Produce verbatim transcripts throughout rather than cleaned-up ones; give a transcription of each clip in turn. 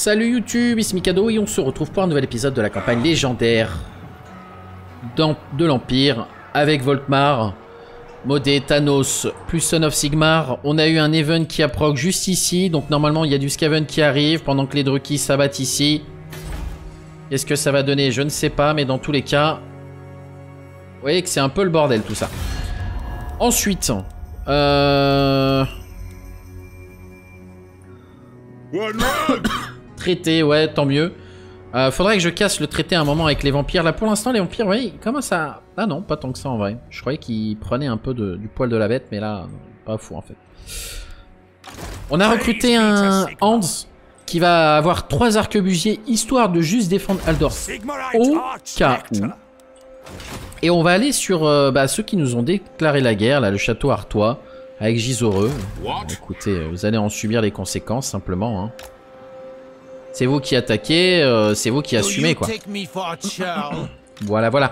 Salut YouTube, ici Mikado et on se retrouve pour un nouvel épisode de la campagne légendaire de l'Empire avec Volkmar, modé Thanos plus Son of Sigmar. On a eu un event qui approche juste ici, donc normalement il y a du Skaven qui arrive pendant que les Drukis s'abattent ici. Qu'est-ce que ça va donner? Je ne sais pas, mais dans tous les cas, vous voyez que c'est un peu le bordel tout ça. Ensuite, euh... traité, ouais, tant mieux. Euh, faudrait que je casse le traité à un moment avec les vampires. Là, pour l'instant, les vampires, oui, comment ça... Ah non, pas tant que ça en vrai. Je croyais qu'ils prenaient un peu de, du poil de la bête, mais là, pas fou en fait. On a recruté un Hans qui va avoir trois arquebusiers, histoire de juste défendre Aldor au cas où. Et on va aller sur euh, bah, ceux qui nous ont déclaré la guerre, là, le château Artois, avec Gisoreux. Écoutez, vous allez en subir les conséquences, simplement, hein. C'est vous qui attaquez, euh, c'est vous qui assumez, quoi. Voilà, voilà.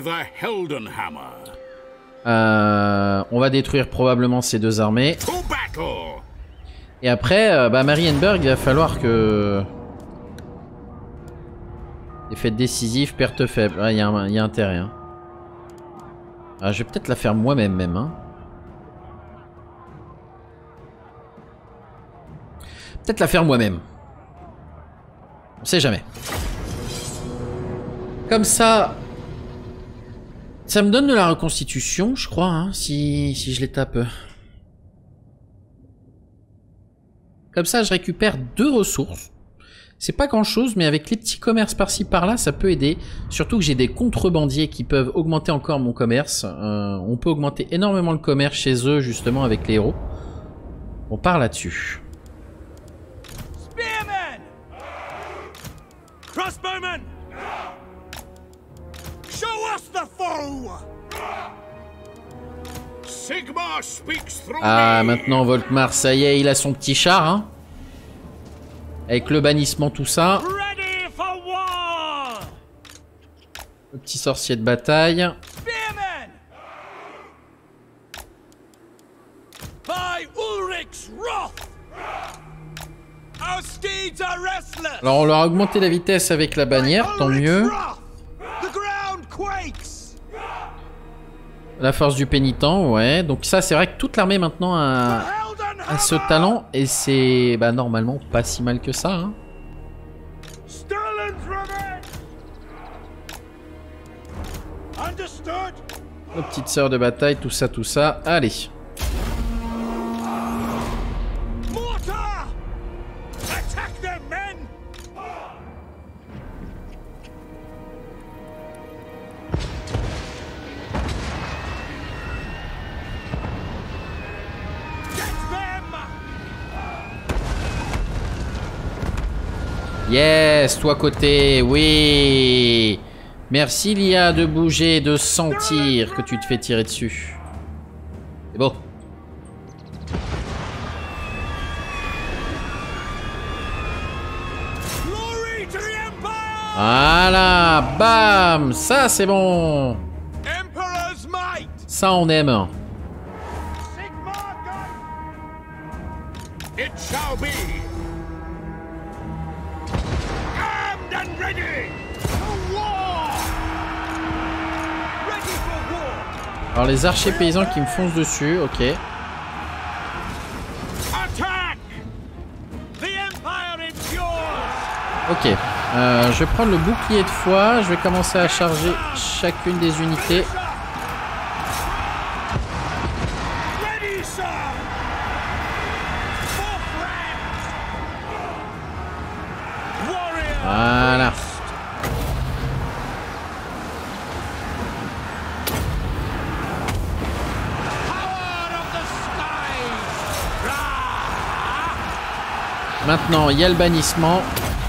Euh, on va détruire probablement ces deux armées. Et après, euh, bah, Marienburg, il va falloir que... Défaite décisive, perte faible. Il ah, y, y a intérêt, hein. Ah, je vais peut-être la faire moi-même, même, hein. Peut-être la faire moi-même. On sait jamais. Comme ça, ça me donne de la reconstitution, je crois, hein, si, si je les tape. Comme ça, je récupère deux ressources. C'est pas grand-chose, mais avec les petits commerces par-ci par-là, ça peut aider. Surtout que j'ai des contrebandiers qui peuvent augmenter encore mon commerce. Euh, on peut augmenter énormément le commerce chez eux, justement, avec les héros. On part là-dessus. Crossbowman! Show us the foe! Sigmar speaks through ah, maintenant Volkmar, ça y est, il a son petit char, hein. Avec le bannissement, tout ça. Ready for war! Le petit sorcier de bataille. Spearman! By Ulrich's wrath! Our steeds are restless. Alors on leur a augmenté la vitesse avec la bannière, tant mieux. La force du pénitent, ouais. Donc ça, c'est vrai que toute l'armée maintenant a, a ce talent. Et c'est bah, normalement pas si mal que ça, hein. Nos petites sœurs de bataille, tout ça, tout ça. Allez. Yes, toi côté, oui. Merci l'I A de bouger, de sentir que tu te fais tirer dessus. C'est beau. Voilà, bam, ça c'est bon. Ça on aime. It shall be. Alors les archers paysans qui me foncent dessus, ok. Ok, euh, je vais prendre le bouclier de foi, je vais commencer à charger chacune des unités. Voilà. Maintenant, il y a le bannissement.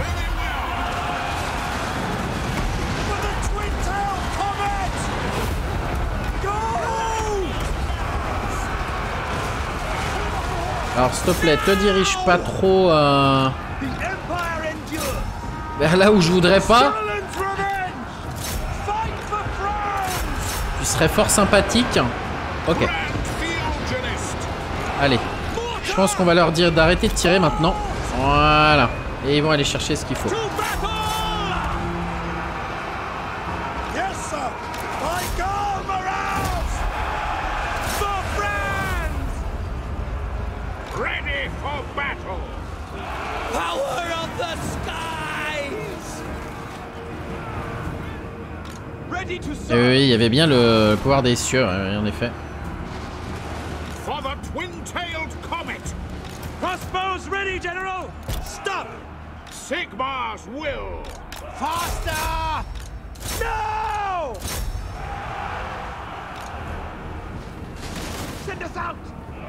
Alors, s'il te plaît, te dirige pas trop euh, vers là où je voudrais pas. Tu serais fort sympathique. Ok. Allez. Je pense qu'on va leur dire d'arrêter de tirer maintenant. Voilà. Et ils vont aller chercher ce qu'il faut. To battle! Yes, sir! By God, morals! For France! Ready for battle! Power of the skies! Ready to Et serve! oui, il y avait bien le pouvoir des cieux, en effet. For the twin-tailed comet! Crossbows ready, General! Stop! Sigmar's will! Faster! No! Send us out!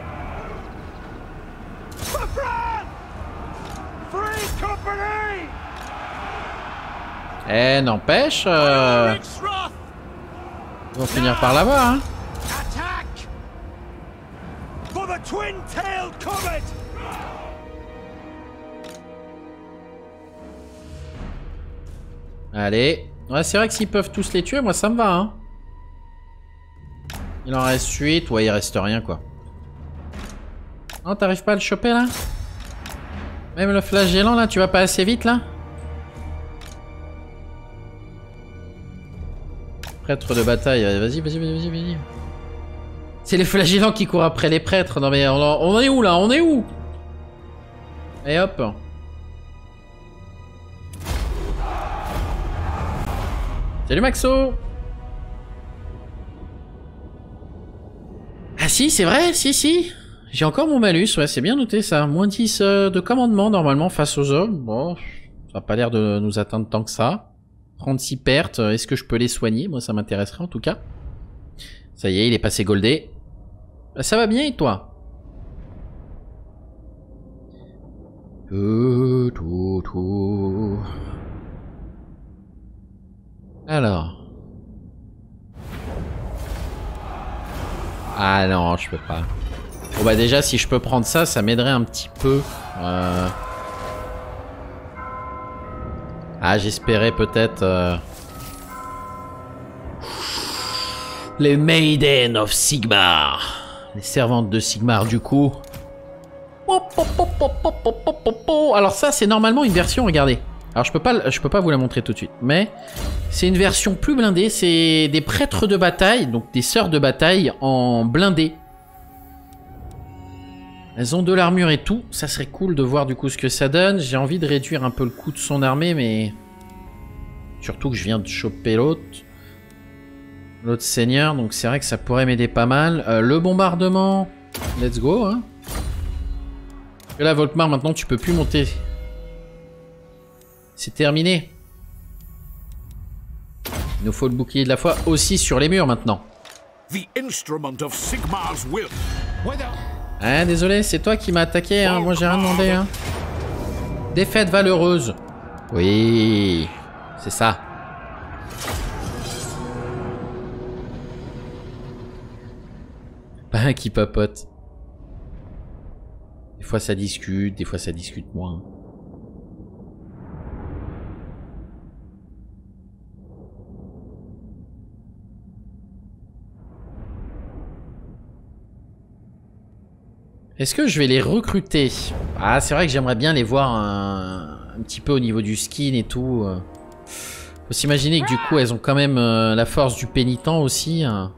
For France! Free company! Eh, n'empêche, euh, Ulrich's wrath! ils vont finir par l'avoir, hein. Attack! For the twin-tailed comet! Allez. Ouais, c'est vrai que s'ils peuvent tous les tuer, moi ça me va, hein. Il en reste huit. Ouais, il reste rien, quoi. Non, t'arrives pas à le choper, là? Même le flagellant, là, tu vas pas assez vite, là? Prêtre de bataille. Vas-y, vas-y, vas-y, vas-y, vas-y. C'est les flagellants qui courent après les prêtres. Non, mais on, on est où, là? On est où? Et hop. Salut Maxo. Ah si, c'est vrai, si, si. J'ai encore mon malus, ouais, c'est bien noté ça. Moins dix euh, de commandement normalement face aux hommes. Bon, ça n'a pas l'air de nous atteindre tant que ça. trente-six pertes, est-ce que je peux les soigner? Moi ça m'intéresserait en tout cas. Ça y est, il est passé goldé. Ça va bien et toi? Tout, tout, tout. Alors. Ah non, je peux pas. Bon bah déjà, si je peux prendre ça, ça m'aiderait un petit peu. Euh... Ah, j'espérais peut-être... Euh... Les Maiden of Sigmar. Les servantes de Sigmar, du coup. Alors ça, c'est normalement une version, regardez. Alors je peux pas, je peux pas vous la montrer tout de suite, mais c'est une version plus blindée. C'est des prêtres de bataille, donc des sœurs de bataille en blindé. Elles ont de l'armure et tout. Ça serait cool de voir du coup ce que ça donne. J'ai envie de réduire un peu le coût de son armée, mais surtout que je viens de choper l'autre, l'autre seigneur, donc c'est vrai que ça pourrait m'aider pas mal. Euh, le bombardement, let's go. Hein. Et là, Volkmar, maintenant tu peux plus monter. C'est terminé. Il nous faut le bouclier de la foi aussi sur les murs maintenant. The instrument of Sigmar's will. Ah, désolé, c'est toi qui m'as attaqué, hein. Moi j'ai rien demandé. Hein. Défaite valeureuse. Oui, c'est ça. Pas un qui papote. Des fois ça discute, des fois ça discute moins. Est-ce que je vais les recruter? Ah, c'est vrai que j'aimerais bien les voir un, un petit peu au niveau du skin et tout. Faut s'imaginer que du coup, elles ont quand même euh, la force du pénitent aussi. Hein.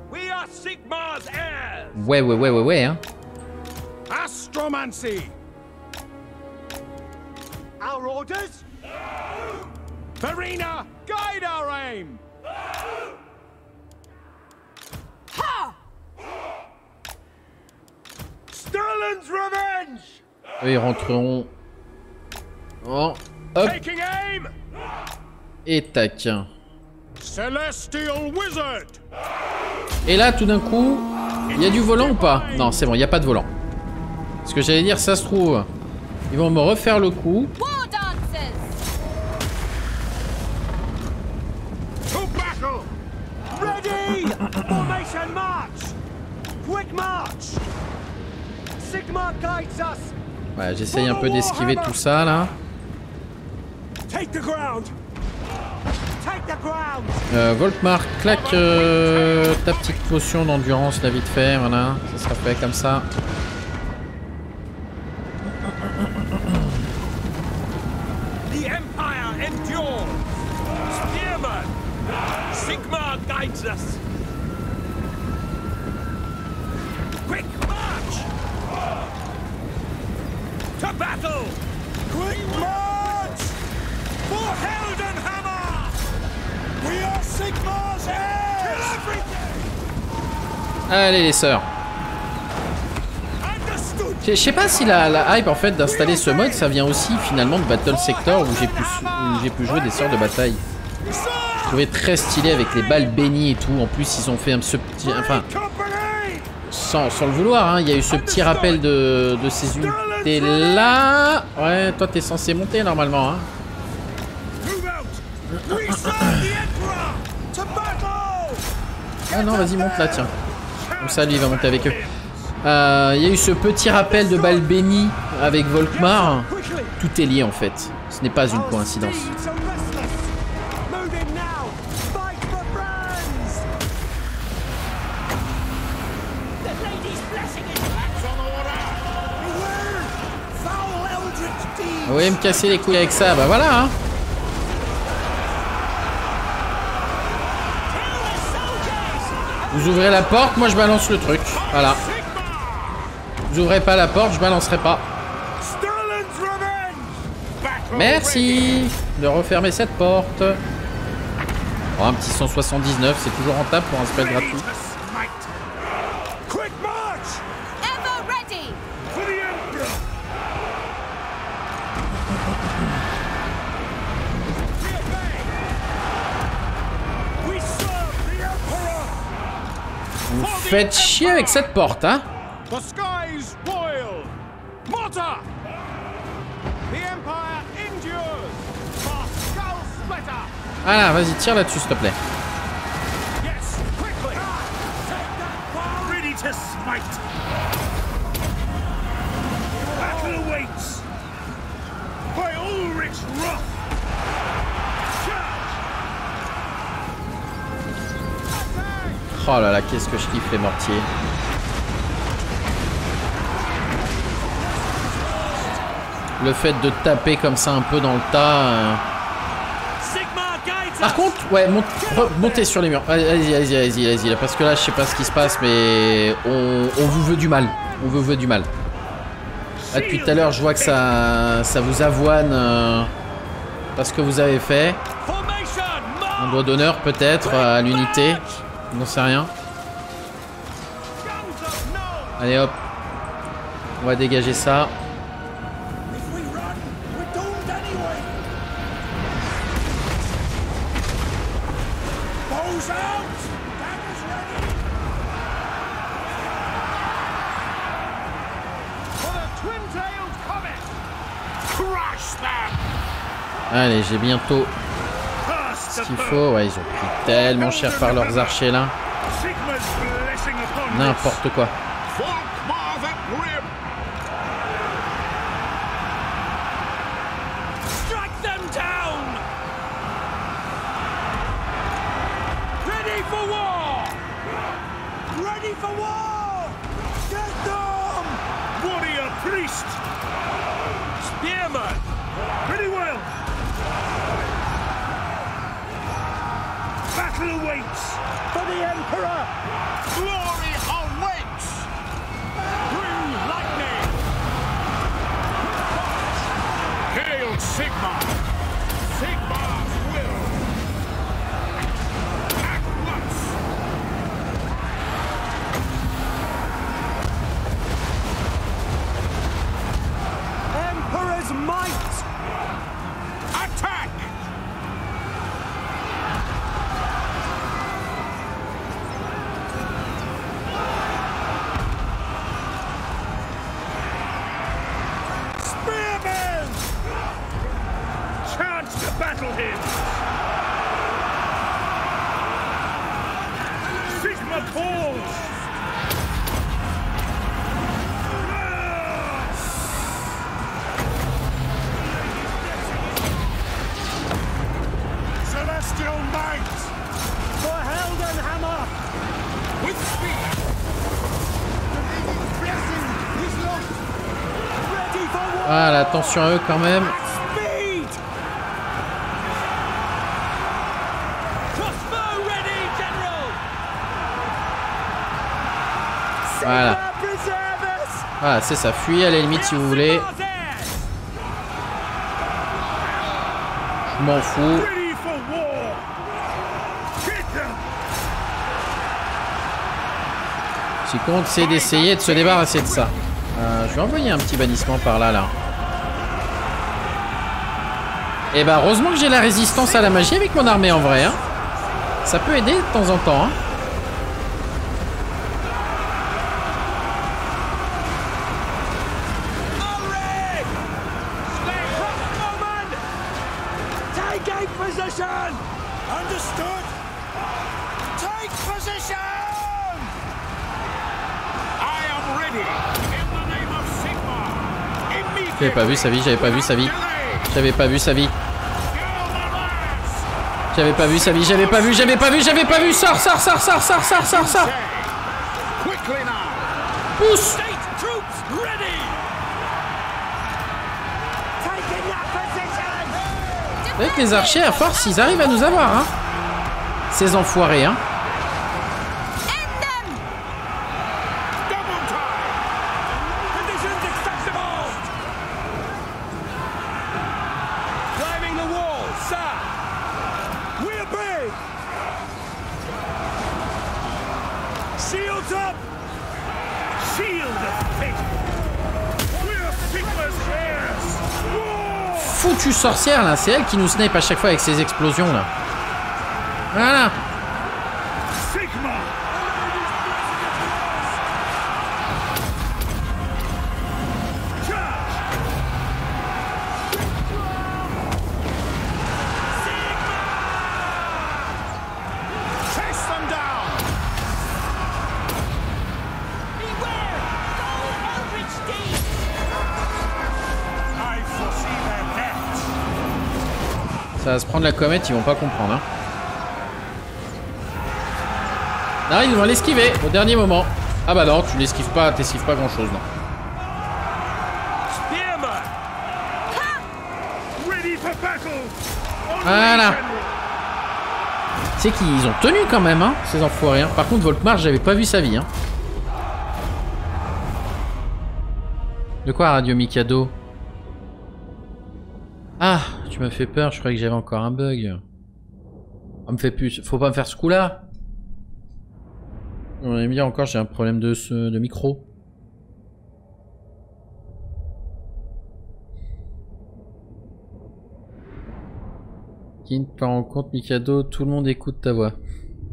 Ouais, ouais, ouais, ouais, ouais. Hein. Astromancy. Our orders? Verena, guide our aim. Ha! Sterlin's revenge. Eux, ils rentreront. Oh, hop. Et tac. Celestial Wizard. Et là, tout d'un coup, il y a du volant ou pas? Non, c'est bon, il n'y a pas de volant. Ce que j'allais dire, ça se trouve, ils vont me refaire le coup. To battle. Ready. Formation march. Quick march. Sigmar guides us. Ouais, j'essaye un peu d'esquiver tout ça là. Take the ground. Take the ground. Euh, Volkmar, claque euh, ta petite potion d'endurance là vite fait, voilà, ça sera fait comme ça. guides us. Quick march! To battle! Quick march! For Heldenhammer! We are Sigmar's heirs! Kill everything! Allez les sœurs. Je sais pas si la, la hype en fait d'installer ce mode ça vient aussi finalement de Battle Sector où j'ai pu, où j'ai pu jouer des sœurs de bataille. Je trouvais très stylé avec les balles bénies et tout. En plus ils ont fait un, ce petit... Enfin... Sans, sans le vouloir, hein, il y a eu ce petit rappel de, de ces unités là. Ouais, toi t'es censé monter normalement. Hein. Ah non, vas-y monte là, tiens. Comme ça lui il va monter avec eux. Euh, il y a eu ce petit rappel de balles bénies avec Volkmar. Tout est lié en fait. Ce n'est pas une coïncidence. Vous voulez me casser les couilles avec ça? Bah voilà hein. Vous ouvrez la porte, moi je balance le truc. Voilà. Vous ouvrez pas la porte, je balancerai pas. Merci de refermer cette porte. Oh, un petit cent soixante-dix-neuf, c'est toujours rentable pour un spell gratuit. Vous faites chier avec cette porte, hein? Voilà, vas-y, tire là-dessus, s'il te plaît. Oh là là, qu'est-ce que je kiffe les mortiers. Le fait de taper comme ça un peu dans le tas. Euh... Par contre, ouais, monte, montez sur les murs. Allez-y, allez-y, allez-y, allez-y. Parce que là, je sais pas ce qui se passe, mais on, on vous veut du mal. On vous veut du mal. Là, depuis tout à l'heure, je vois que ça, ça vous avoine euh, parce que vous avez fait. Un doigt d'honneur peut-être à l'unité. N'en sais rien. Allez hop. On va dégager ça. Allez, j'ai bientôt ce qu'il faut. Ouais, ils ont pris tellement cher par leurs archers là. N'importe quoi. Voilà, attention à eux quand même. Voilà. Voilà, c'est ça. Fuyez à la limite si vous voulez. Je m'en fous. Ce qui compte, c'est d'essayer de se débarrasser de ça. Euh, je vais envoyer un petit bannissement par là, là. Et bah, heureusement que j'ai la résistance à la magie avec mon armée en vrai. Hein. Ça peut aider de temps en temps. Hein. J'avais pas vu sa vie, j'avais pas vu sa vie. J'avais pas vu sa vie. J'avais pas vu sa vie, j'avais pas vu, j'avais pas vu, j'avais pas vu. Sors, sors, sors, sors, sors, sors, sors, sors. Pousse. Avec les archers, à force, ils arrivent à nous avoir, hein. Ces enfoirés, hein. Foutue sorcière là, c'est elle qui nous snipe à chaque fois avec ses explosions là. Voilà. Ça va se prendre la comète, ils vont pas comprendre. Hein. Ah, ils vont l'esquiver au dernier moment. Ah bah non, tu l'esquives pas, t'esquives pas grand chose, non. Voilà. C'est qu'ils ont tenu quand même, hein, ces enfoirés. Hein. Par contre, Volkmar, j'avais pas vu sa vie. Hein. De quoi, Radio Mikado? Ah, tu m'as fait peur, je croyais que j'avais encore un bug. On me fait plus. Faut pas me faire ce coup-là. On va me dire encore, j'ai un problème de, ce... de micro. Qui ne te rend compte, Mikado, tout le monde écoute ta voix.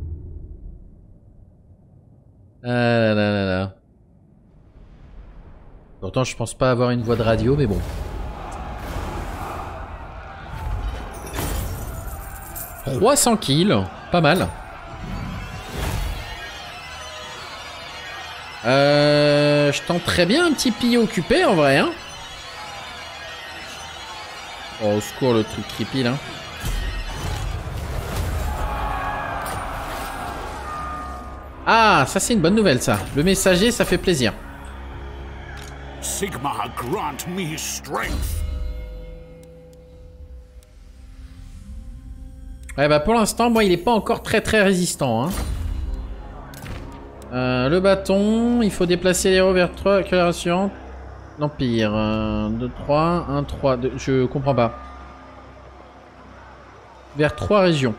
Ah là là là là. Pourtant, je pense pas avoir une voix de radio, mais bon. trois cents kills, pas mal. Euh, je tenterais bien un petit pillé occupé en vrai. Hein. Oh, au secours, le truc creepy là. Ah, ça c'est une bonne nouvelle ça. Le messager, ça fait plaisir. Sigma grant me strength. Ouais bah pour l'instant, moi il est pas encore très très résistant. Hein. Euh, le bâton, il faut déplacer les héros vers trois accélérations. L'Empire. un, deux, trois, un, trois, deux, je comprends pas. Vers trois régions.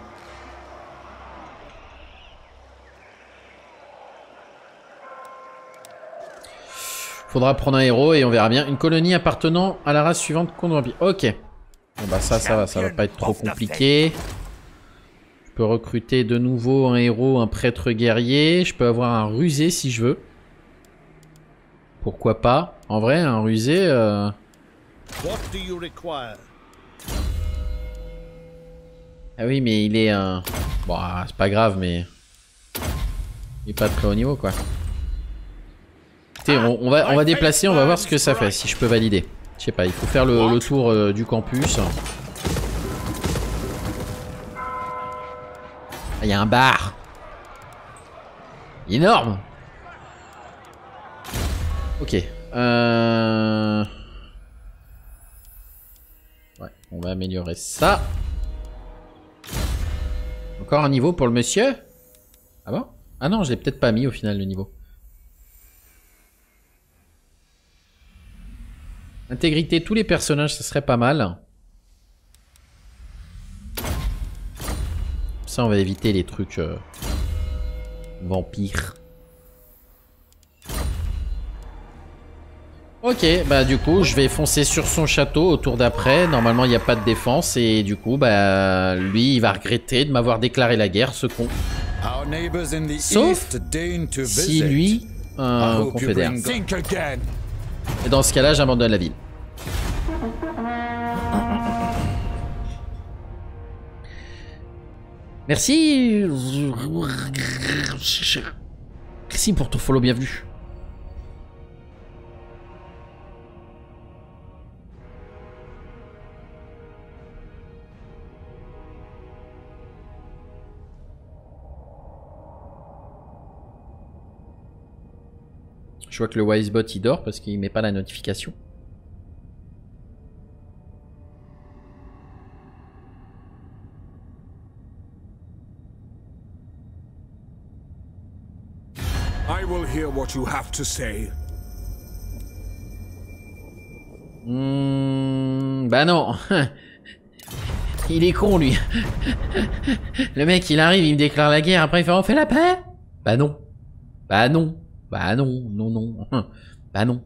Faudra prendre un héros et on verra bien. Une colonie appartenant à la race suivante contre l'Empire. Ok. Bon bah ça, ça va, ça va pas être trop compliqué. Je peux recruter de nouveau un héros, un prêtre guerrier. Je peux avoir un rusé si je veux. Pourquoi pas? En vrai, un rusé... Euh... Ah oui, mais il est... Euh... Bon, c'est pas grave, mais... Il est pas de très haut niveau, quoi. Écoutez, on, on, va, on va déplacer, on va voir ce que ça fait, si je peux valider. Je sais pas, il faut faire le, le tour euh, du campus. Il y a un bar. Énorme. Ok. Euh... Ouais, on va améliorer ça. Encore un niveau pour le monsieur? Ah bon? Ah non, je l'ai peut-être pas mis au final le niveau. Intégrité tous les personnages, ça serait pas mal. Ça, on va éviter les trucs euh, vampires. Ok, bah du coup, je vais foncer sur son château au tour d'après. Normalement, il n'y a pas de défense et du coup, bah lui, il va regretter de m'avoir déclaré la guerre, ce con. Sauf si lui, un confédère. Et dans ce cas-là, j'abandonne la ville. Merci. Merci pour ton follow, bienvenue. Je vois que le Wisebot il dort parce qu'il met pas la notification. I will hear what you have to say. Mmh, bah non. Il est con lui. Le mec il arrive, il me déclare la guerre, après il fait on fait la paix. Bah non. Bah non. Bah non, non, non. Bah non.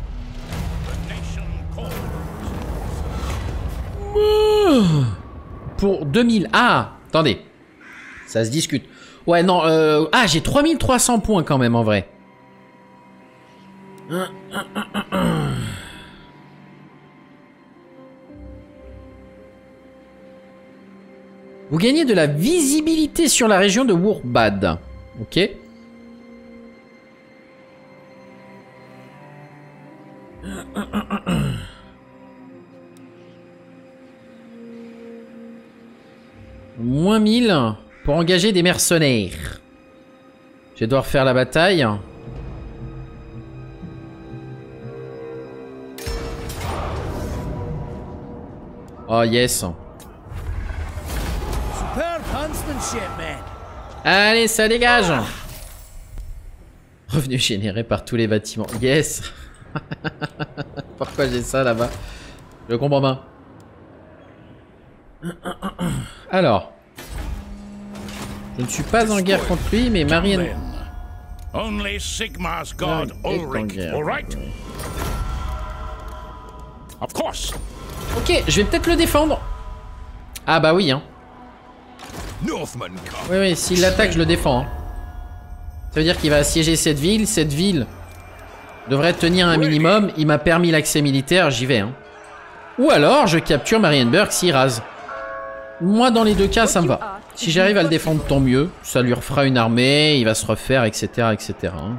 Pour deux mille. Ah, attendez. Ça se discute. Ouais, non. Euh... Ah, j'ai trois mille trois cents points quand même en vrai. Vous gagnez de la visibilité sur la région de Wourbad. Ok. Moins mille pour engager des mercenaires. Je vais devoir faire la bataille. Oh yes. Allez, ça dégage. Revenu généré par tous les bâtiments. Yes. Pourquoi j'ai ça là-bas? Je comprends pas. Alors. Je ne suis pas en guerre contre lui, mais Marine... Only Sigmar's god Ulrich, all right? Of course. Ok, je vais peut-être le défendre. Ah bah oui, hein. Oui, oui, s'il l'attaque, je le défends. Hein. Ça veut dire qu'il va assiéger cette ville. Cette ville devrait tenir un minimum. Il m'a permis l'accès militaire, j'y vais. Hein. Ou alors, je capture Marienburg s'il rase. Moi, dans les deux cas, ça me va. Si j'arrive à le défendre, tant mieux. Ça lui refera une armée, il va se refaire, et cetera, et cetera. Hein.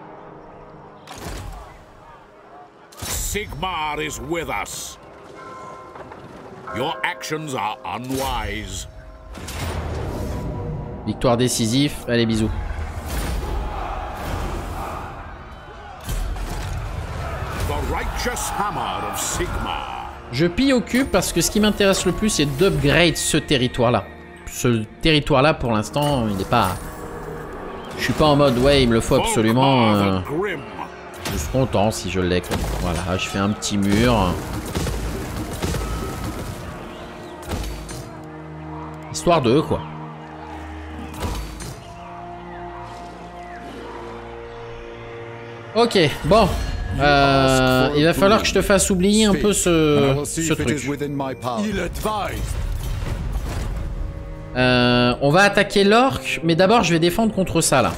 Sigmar is with us. Your actions are unwise. Victoire décisive. Allez, bisous. The righteous hammer of Sigmar. Je pille au cul parce que ce qui m'intéresse le plus, c'est d'upgrade ce territoire-là. Ce territoire-là, pour l'instant, il n'est pas... Je suis pas en mode, ouais, il me le faut absolument. Euh... Je suis content si je l'ai. Voilà, je fais un petit mur. Histoire de, quoi. Ok, bon. Euh, il va falloir que je te fasse oublier un peu ce, ce truc. Euh, on va attaquer l'orc, mais d'abord je vais défendre contre ça là.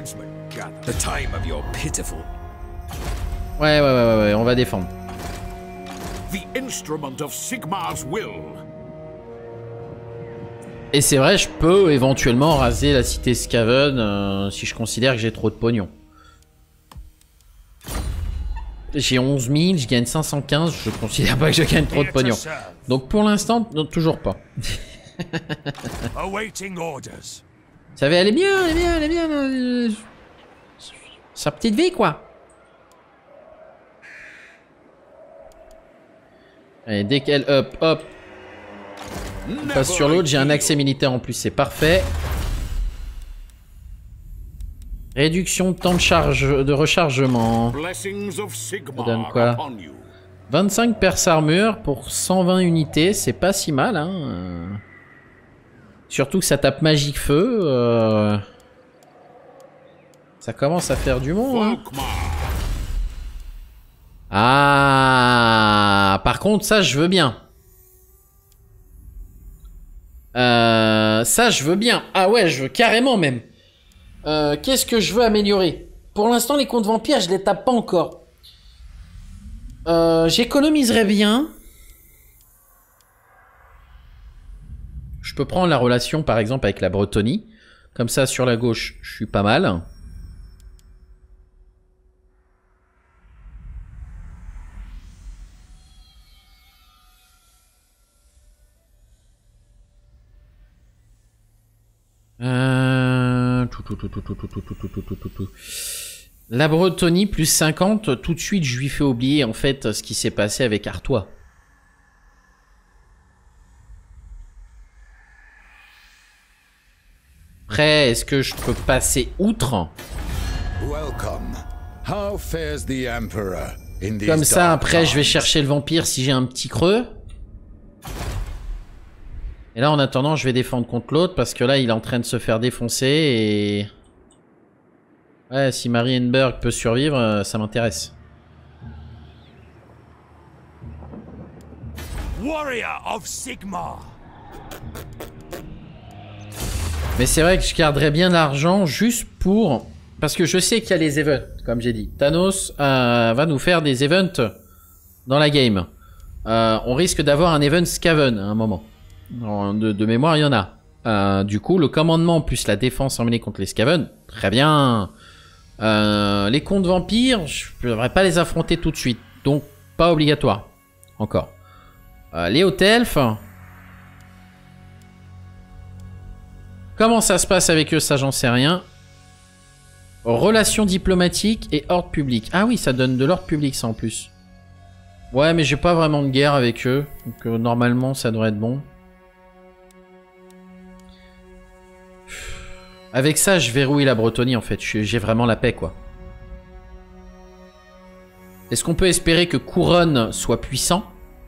Ouais, ouais, ouais, ouais, ouais, on va défendre. Et c'est vrai, je peux éventuellement raser la cité Skaven euh, si je considère que j'ai trop de pognon. J'ai onze mille, je gagne cinq cent quinze, je considère pas que je gagne trop de pognon. Donc pour l'instant, toujours pas. Ça va aller bien, elle est bien, elle est bien. Euh, sa petite vie, quoi. Allez, dès qu'elle up, hop. On passe sur l'autre, j'ai un accès militaire en plus, c'est parfait. Réduction de temps de charge, de rechargement. Ça donne quoi? vingt-cinq perces armure pour cent vingt unités, c'est pas si mal, hein. Surtout que ça tape magique feu. Euh... Ça commence à faire du monde. Hein. Ah, par contre, ça, je veux bien. Euh, ça, je veux bien. Ah ouais, je veux carrément même. Euh, Qu'est-ce que je veux améliorer? Pour l'instant, les comptes vampires, je les tape pas encore. Euh, J'économiserais bien. Je peux prendre la relation, par exemple, avec la Bretonie. Comme ça, sur la gauche, je suis pas mal. Euh... La Bretonie plus cinquante, tout de suite je lui fais oublier en fait ce qui s'est passé avec Artois. Après, est-ce que je peux passer outre? Comme ça, après je vais chercher le vampire si j'ai un petit creux. Et là, en attendant, je vais défendre contre l'autre parce que là, il est en train de se faire défoncer et... Ouais, si Marienburg peut survivre, ça m'intéresse. Warrior of Sigmar. Mais c'est vrai que je garderais bien l'argent juste pour... Parce que je sais qu'il y a les events, comme j'ai dit. Thanos euh, va nous faire des events dans la game. Euh, on risque d'avoir un event Skaven à un moment. De, de mémoire, il y en a. Euh, du coup, le commandement plus la défense emmenée contre les Skaven, très bien. Euh, les comptes vampires, je ne devrais pas les affronter tout de suite. Donc, pas obligatoire. Encore. Euh, les hautes elfes. Comment ça se passe avec eux, ça j'en sais rien. Relations diplomatiques et ordre public. Ah oui, ça donne de l'ordre public ça en plus. Ouais, mais j'ai pas vraiment de guerre avec eux. Donc euh, normalement, ça devrait être bon. Avec ça, je verrouille la Bretonie en fait. J'ai vraiment la paix quoi. Est-ce qu'on peut espérer que Couronne soit puissant?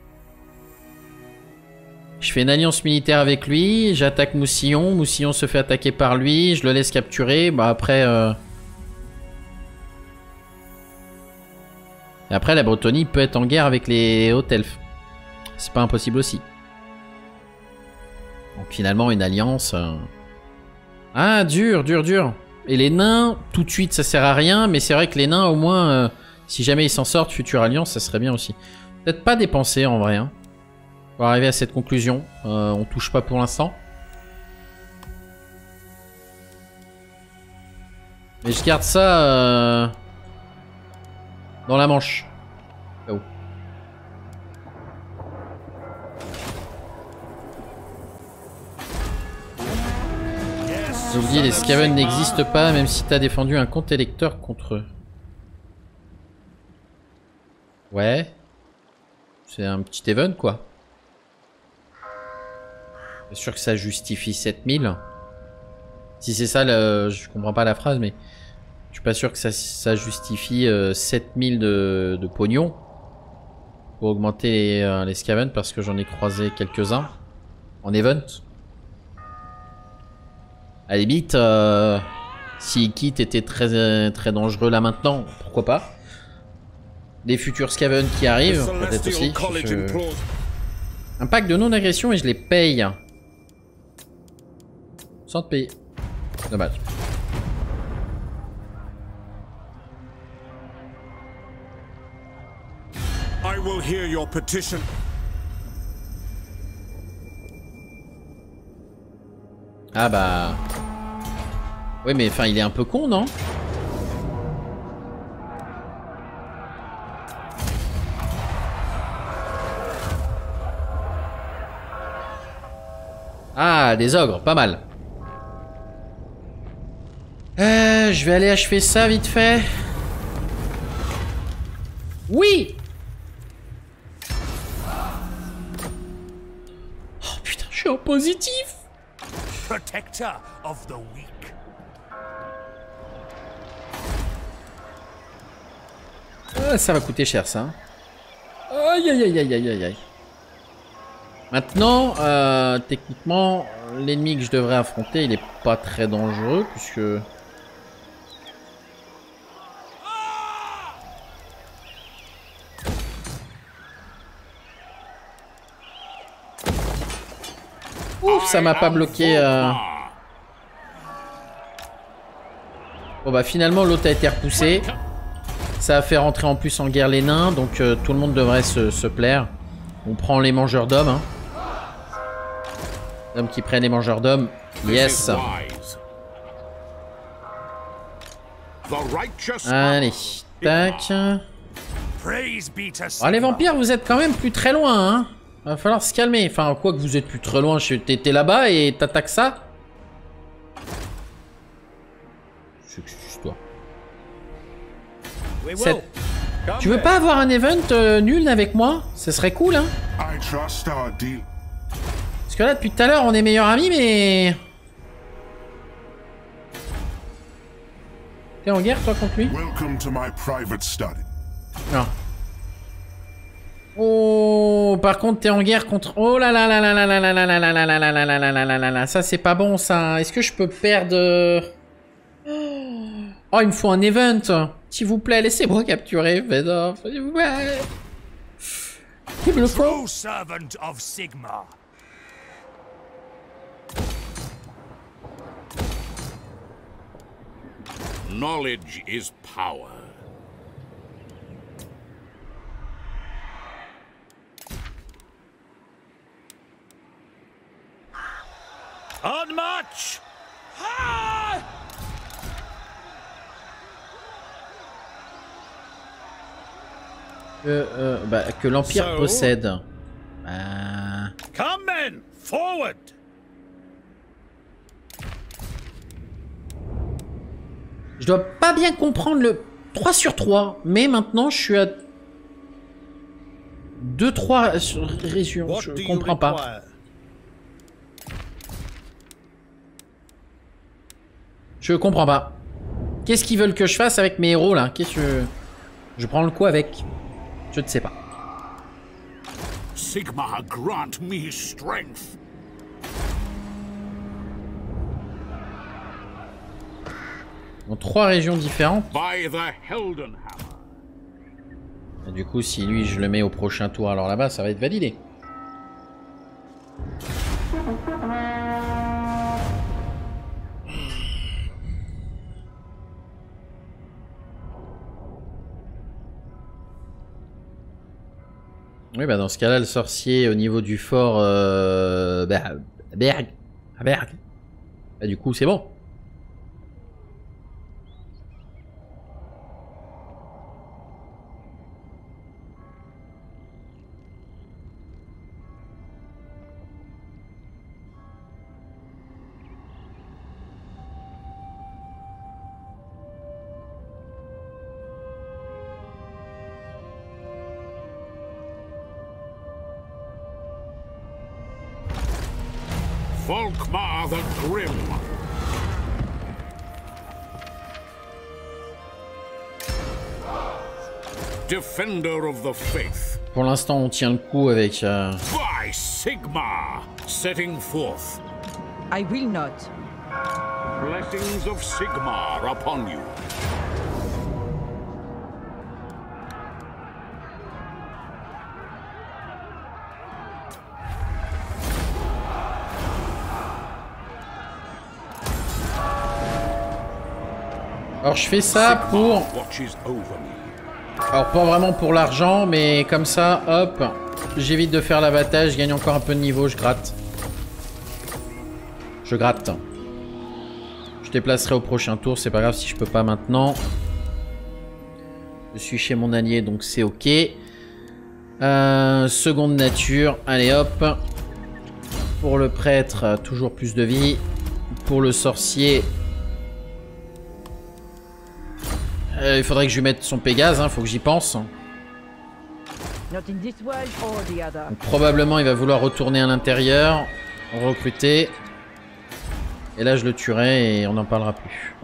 Je fais une alliance militaire avec lui. J'attaque Moussillon. Moussillon se fait attaquer par lui. Je le laisse capturer. Bah après... Euh... Et après, la Bretonie peut être en guerre avec les hautes elfes. C'est pas impossible aussi. Donc finalement, une alliance... Euh... Ah, dur, dur, dur. Et les nains, tout de suite, ça sert à rien. Mais c'est vrai que les nains, au moins, euh, si jamais ils s'en sortent, future alliance, ça serait bien aussi. Peut-être pas dépenser, en vrai. Hein, pour arriver à cette conclusion. Euh, on touche pas pour l'instant. Mais je garde ça euh, dans la manche. Oh. J'ai oublié, les Skaven n'existent pas, même si t'as défendu un compte électeur contre eux. Ouais. C'est un petit event, quoi. C'est sûr que ça justifie sept mille. Si c'est ça, le... je comprends pas la phrase, mais... Je suis pas sûr que ça, ça justifie euh, sept mille de, de pognon. Pour augmenter les, euh, les Skaven, parce que j'en ai croisé quelques-uns. En event. À la limite, euh, si Kit était très, très dangereux là maintenant, pourquoi pas. Des futurs Skaven qui arrivent, peut-être aussi. Je... Un pack de non-agression et je les paye. Sans te payer. Dommage. I will hear your petition. Ah bah... Oui mais enfin il est un peu con non? Ah des ogres, pas mal. Euh, je vais aller achever ça vite fait. Oui! Oh putain, je suis en positif! Protector of the weak. Ah, ça va coûter cher ça. Ah, Aïe aïe aïe aïe aïe aïe aïe. Maintenant, euh, techniquement, l'ennemi que je devrais affronter, il est pas très dangereux puisque... Ouf, ça m'a pas bloqué. Euh... Bon bah finalement l'autre a été repoussé. Ça a fait rentrer en plus en guerre les nains, donc euh, tout le monde devrait se, se plaire. On prend les mangeurs d'hommes. Hein. Hommes qui prennent les mangeurs d'hommes. Yes. Allez, tac. Oh, les vampires, vous êtes quand même plus très loin, hein. Va falloir se calmer. Enfin, quoi que vous êtes plus très loin, t'es là-bas et t'attaques ça. Excuse-toi. Cette... Tu veux pas avoir un event euh, nul avec moi? Ce serait cool, hein. Parce que là, depuis tout à l'heure, on est meilleurs amis, mais... T'es en guerre, toi, contre lui? Non. Oh, par contre, t'es en guerre contre... Oh là là là là là là là là là là là là là là là là là là là. Ça, c'est pas bon, ça. Est-ce que je peux perdre... Oh, il me faut un event. S'il vous plaît, laissez-moi capturer Fedor. S'il vous plaît. Il me le faut. Knowledge is power. On march! Que, euh, bah, que l'Empire so, possède. Euh... Come men, forward! Je dois pas bien comprendre le trois sur trois, mais maintenant je suis à deux trois régions. Je comprends pas. Je comprends pas. Qu'est-ce qu'ils veulent que je fasse avec mes héros là? Qu'est-ce que... Je prends le coup avec? Je ne sais pas. Sigmar, grant me strength. Dans trois régions différentes. By the Heldenhammer. Et du coup, si lui je le mets au prochain tour, alors là-bas, ça va être validé. Oui, bah dans ce cas-là, le sorcier au niveau du fort euh, bah, Berg, à Berg. Bah, du coup, c'est bon. Volkmar the Grim. Defender of the Faith. Pour l'instant, on tient le coup avec... Euh... By Sigmar, setting forth. I will not. Blessings of Sigmar upon you. Alors je fais ça pour... Alors pas vraiment pour l'argent, mais comme ça, hop, j'évite de faire l'abattage, je gagne encore un peu de niveau, je gratte. Je gratte. Je déplacerai au prochain tour, c'est pas grave si je peux pas maintenant. Je suis chez mon allié, donc c'est ok. Euh, seconde nature, allez hop. Pour le prêtre, toujours plus de vie. Pour le sorcier... Euh, il faudrait que je lui mette son Pégase, hein, faut que j'y pense. Donc, probablement il va vouloir retourner à l'intérieur, recruter. Et là je le tuerai et on n'en parlera plus.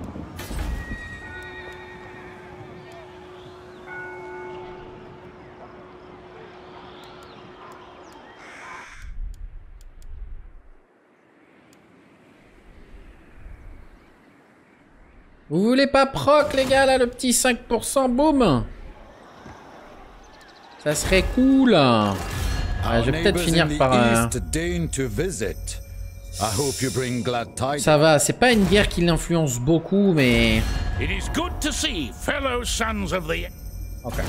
Vous voulez pas proc, les gars, là, le petit cinq pour cent, boum. Ça serait cool. Ah, je vais peut-être finir par... Euh... Ça va, c'est pas une guerre qui l'influence beaucoup, mais... It is good to see fellow sons of the... Ok.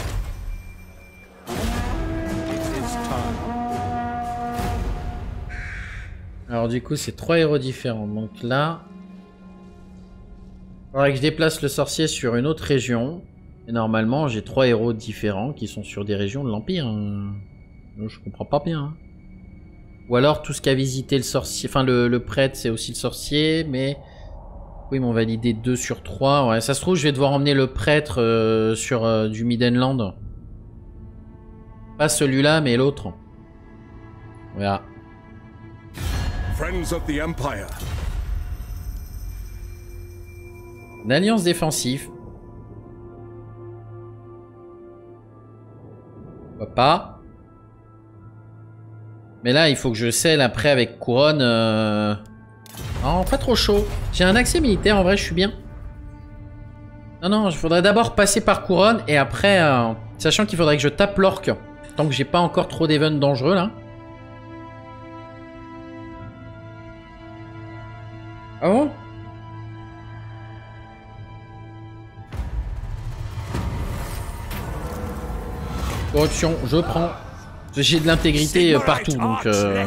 Alors du coup, c'est trois héros différents. Donc là... Il faudrait que je déplace le sorcier sur une autre région. Et normalement, j'ai trois héros différents qui sont sur des régions de l'Empire. Je comprends pas bien. Hein. Ou alors, tout ce qu'a visité le sorcier... Enfin, le, le prêtre, c'est aussi le sorcier, mais... Oui, ils m'ont validé deux sur trois. Ouais, ça se trouve, je vais devoir emmener le prêtre euh, sur euh, du Middenland. Pas celui-là, mais l'autre. Voilà. Friends of the Empire. Une alliance défensive. Pourquoi pas. Mais là, il faut que je scelle après avec couronne. Euh... Non, pas trop chaud. J'ai un accès militaire, en vrai, je suis bien. Non, non, il faudrait d'abord passer par couronne et après... Euh... Sachant qu'il faudrait que je tape l'orque. Tant que j'ai pas encore trop d'events dangereux, là. Ah bon? Corruption, je prends. J'ai de l'intégrité partout, donc... Euh...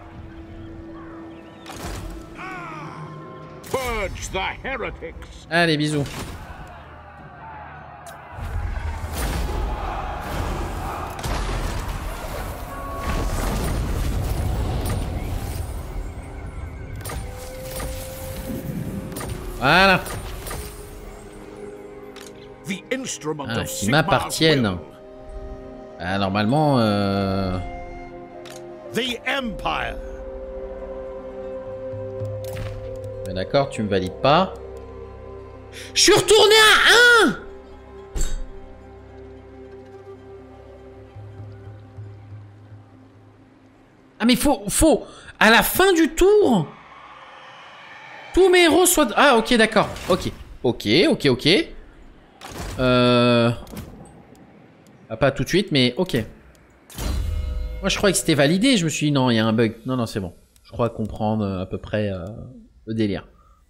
Allez, bisous. Voilà. Ah, qui m'appartiennent. Ah, normalement, euh... The Empire. D'accord, tu me valides pas. Je suis retourné à un. Ah mais faut, faut, à la fin du tour, tous mes héros soient... Ah ok, d'accord, ok, ok, ok, ok. Euh... Ah, pas tout de suite, mais ok. Moi je croyais que c'était validé, je me suis dit non, il y a un bug. Non, non, c'est bon. Je crois comprendre à peu près euh, le délire.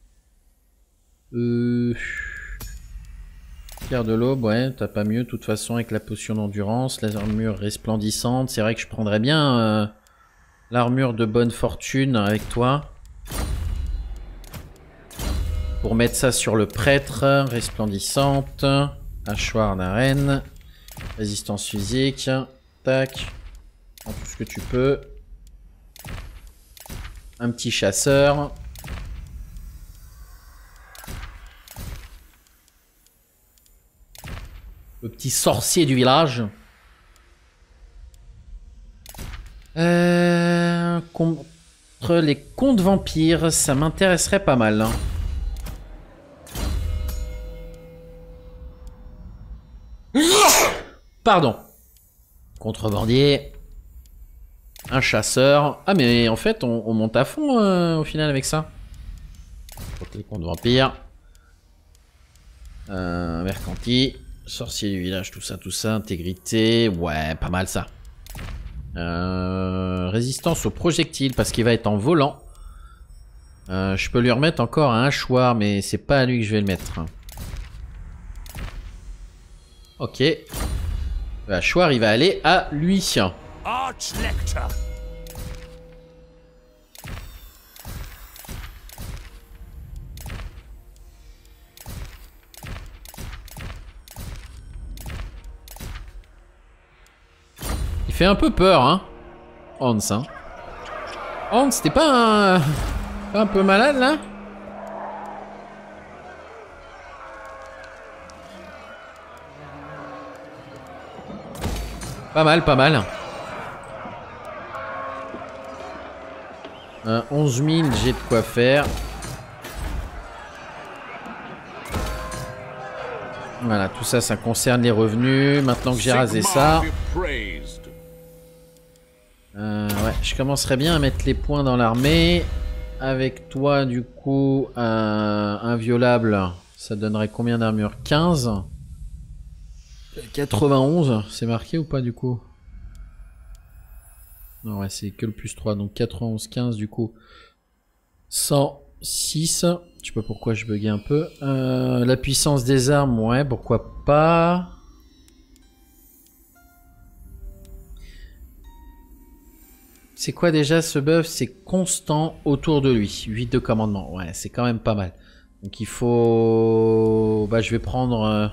Euh... Pierre de l'aube, ouais, t'as pas mieux de toute façon avec la potion d'endurance, la armure resplendissante. C'est vrai que je prendrais bien euh, l'armure de bonne fortune avec toi. Pour mettre ça sur le prêtre, resplendissante, hachoir d'arène, résistance physique, tac, prends tout ce que tu peux. Un petit chasseur. Le petit sorcier du village. Euh, contre les contes vampires, ça m'intéresserait pas mal. Hein. Pardon. Contrebandier. Un chasseur. Ah mais en fait on, on monte à fond euh, au final avec ça. Contre les contes vampires. Euh, mercanti. Sorcier du village, tout ça, tout ça. Intégrité. Ouais, pas mal ça. Euh, résistance aux projectiles parce qu'il va être en volant. Euh, je peux lui remettre encore un hachoir, mais c'est pas à lui que je vais le mettre. Ok. Le hachoir, il va aller à lui. Archlector. Il fait un peu peur, hein, Hans. Hein. Hans, t'es pas un... pas un peu malade, là? Pas mal, pas mal. Euh, onze mille, j'ai de quoi faire. Voilà, tout ça, ça concerne les revenus. Maintenant que j'ai rasé ça... Euh, ouais, je commencerai bien à mettre les points dans l'armée. Avec toi, du coup, un inviolable, Ça donnerait combien d'armure? Quinze. quatre-vingt-onze, c'est marqué ou pas du coup? Non, ouais, c'est que le plus trois, donc quatre-vingt-onze, quinze du coup. cent six. Je sais pas pourquoi je buguais un peu. Euh, la puissance des armes, ouais, pourquoi pas. C'est quoi déjà ce buff? C'est constant autour de lui. huit de commandement, ouais, c'est quand même pas mal. Donc il faut... Bah je vais prendre... Euh...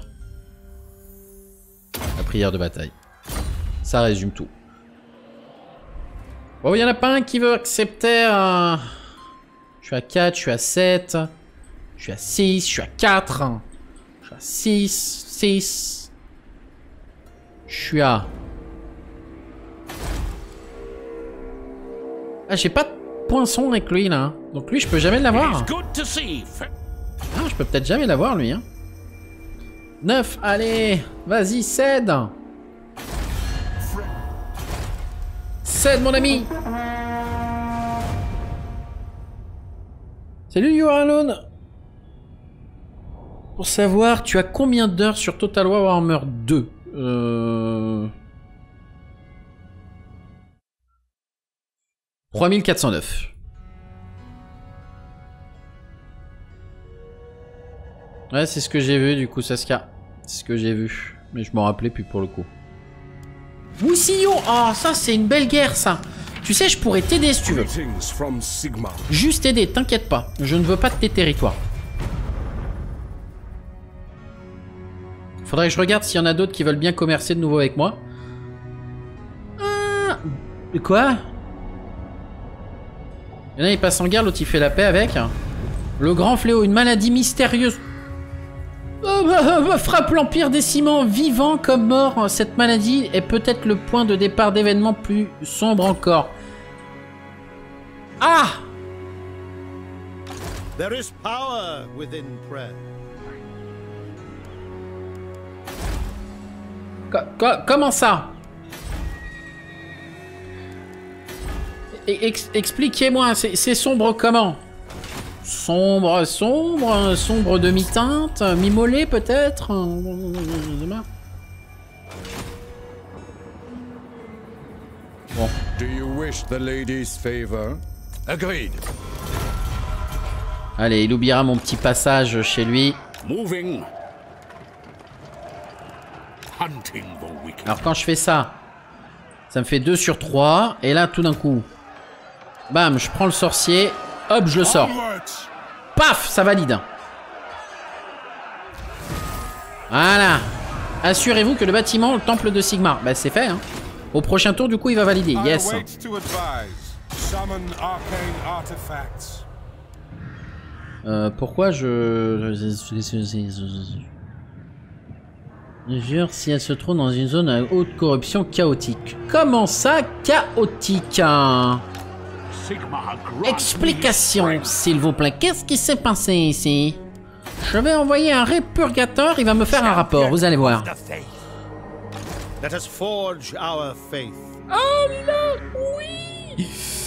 la prière de bataille. Ça résume tout. Bon, il y en a pas un qui veut accepter... Euh... Je suis à quatre, je suis à sept... Je suis à six, je suis à quatre... Je suis à six, six... Je suis à... Ah, j'ai pas de poinçon avec lui, là. Donc lui, je peux jamais l'avoir. Ah, je peux peut-être jamais l'avoir, lui, hein. neuf, allez, vas-y, cède. Cède, mon ami. Salut, You Are Alone. Pour savoir, tu as combien d'heures sur Total War Warhammer deux? Euh... trois mille quatre cent neuf. Ouais, c'est ce que j'ai vu, du coup, Saskia. C'est ce que j'ai vu. Mais je m'en rappelais plus pour le coup. Moussillon! Oh, ça, c'est une belle guerre, ça. Tu sais, je pourrais t'aider si tu veux. Juste t'aider, t'inquiète pas. Je ne veux pas de tes territoires. Faudrait que je regarde s'il y en a d'autres qui veulent bien commercer de nouveau avec moi. Ah, quoi? Il y en a, il passe en guerre, l'autre il fait la paix avec. Le grand fléau, une maladie mystérieuse. Oh, bah, bah, frappe l'Empire des Ciments, vivant comme mort. Cette maladie est peut-être le point de départ d'événements plus sombres encore. Ah! There is power within prayer. Co co comment ça? Ex Expliquez-moi, c'est sombre comment? Sombre, sombre, sombre demi-teinte, mi-mollet peut-être? Bon. Do you wish the lady's favor? Agreed. Allez, il oubliera mon petit passage chez lui. Moving. Hunting the wicked. Alors quand je fais ça, ça me fait deux sur trois. Et là, tout d'un coup, bam, je prends le sorcier. Hop, je le sors. Paf, ça valide. Voilà. Assurez-vous que le bâtiment, le temple de Sigmar, bah c'est fait, hein. Au prochain tour, du coup, il va valider. Yes. Euh, pourquoi je... Je jure, si elle se trouve dans une zone à haute corruption chaotique. Comment ça, chaotique, hein? Explication, s'il vous plaît. Qu'est-ce qui s'est passé ici? Je vais envoyer un répurgateur, il va me faire un rapport, vous allez voir. Let us forge our faith. Oh non, oui.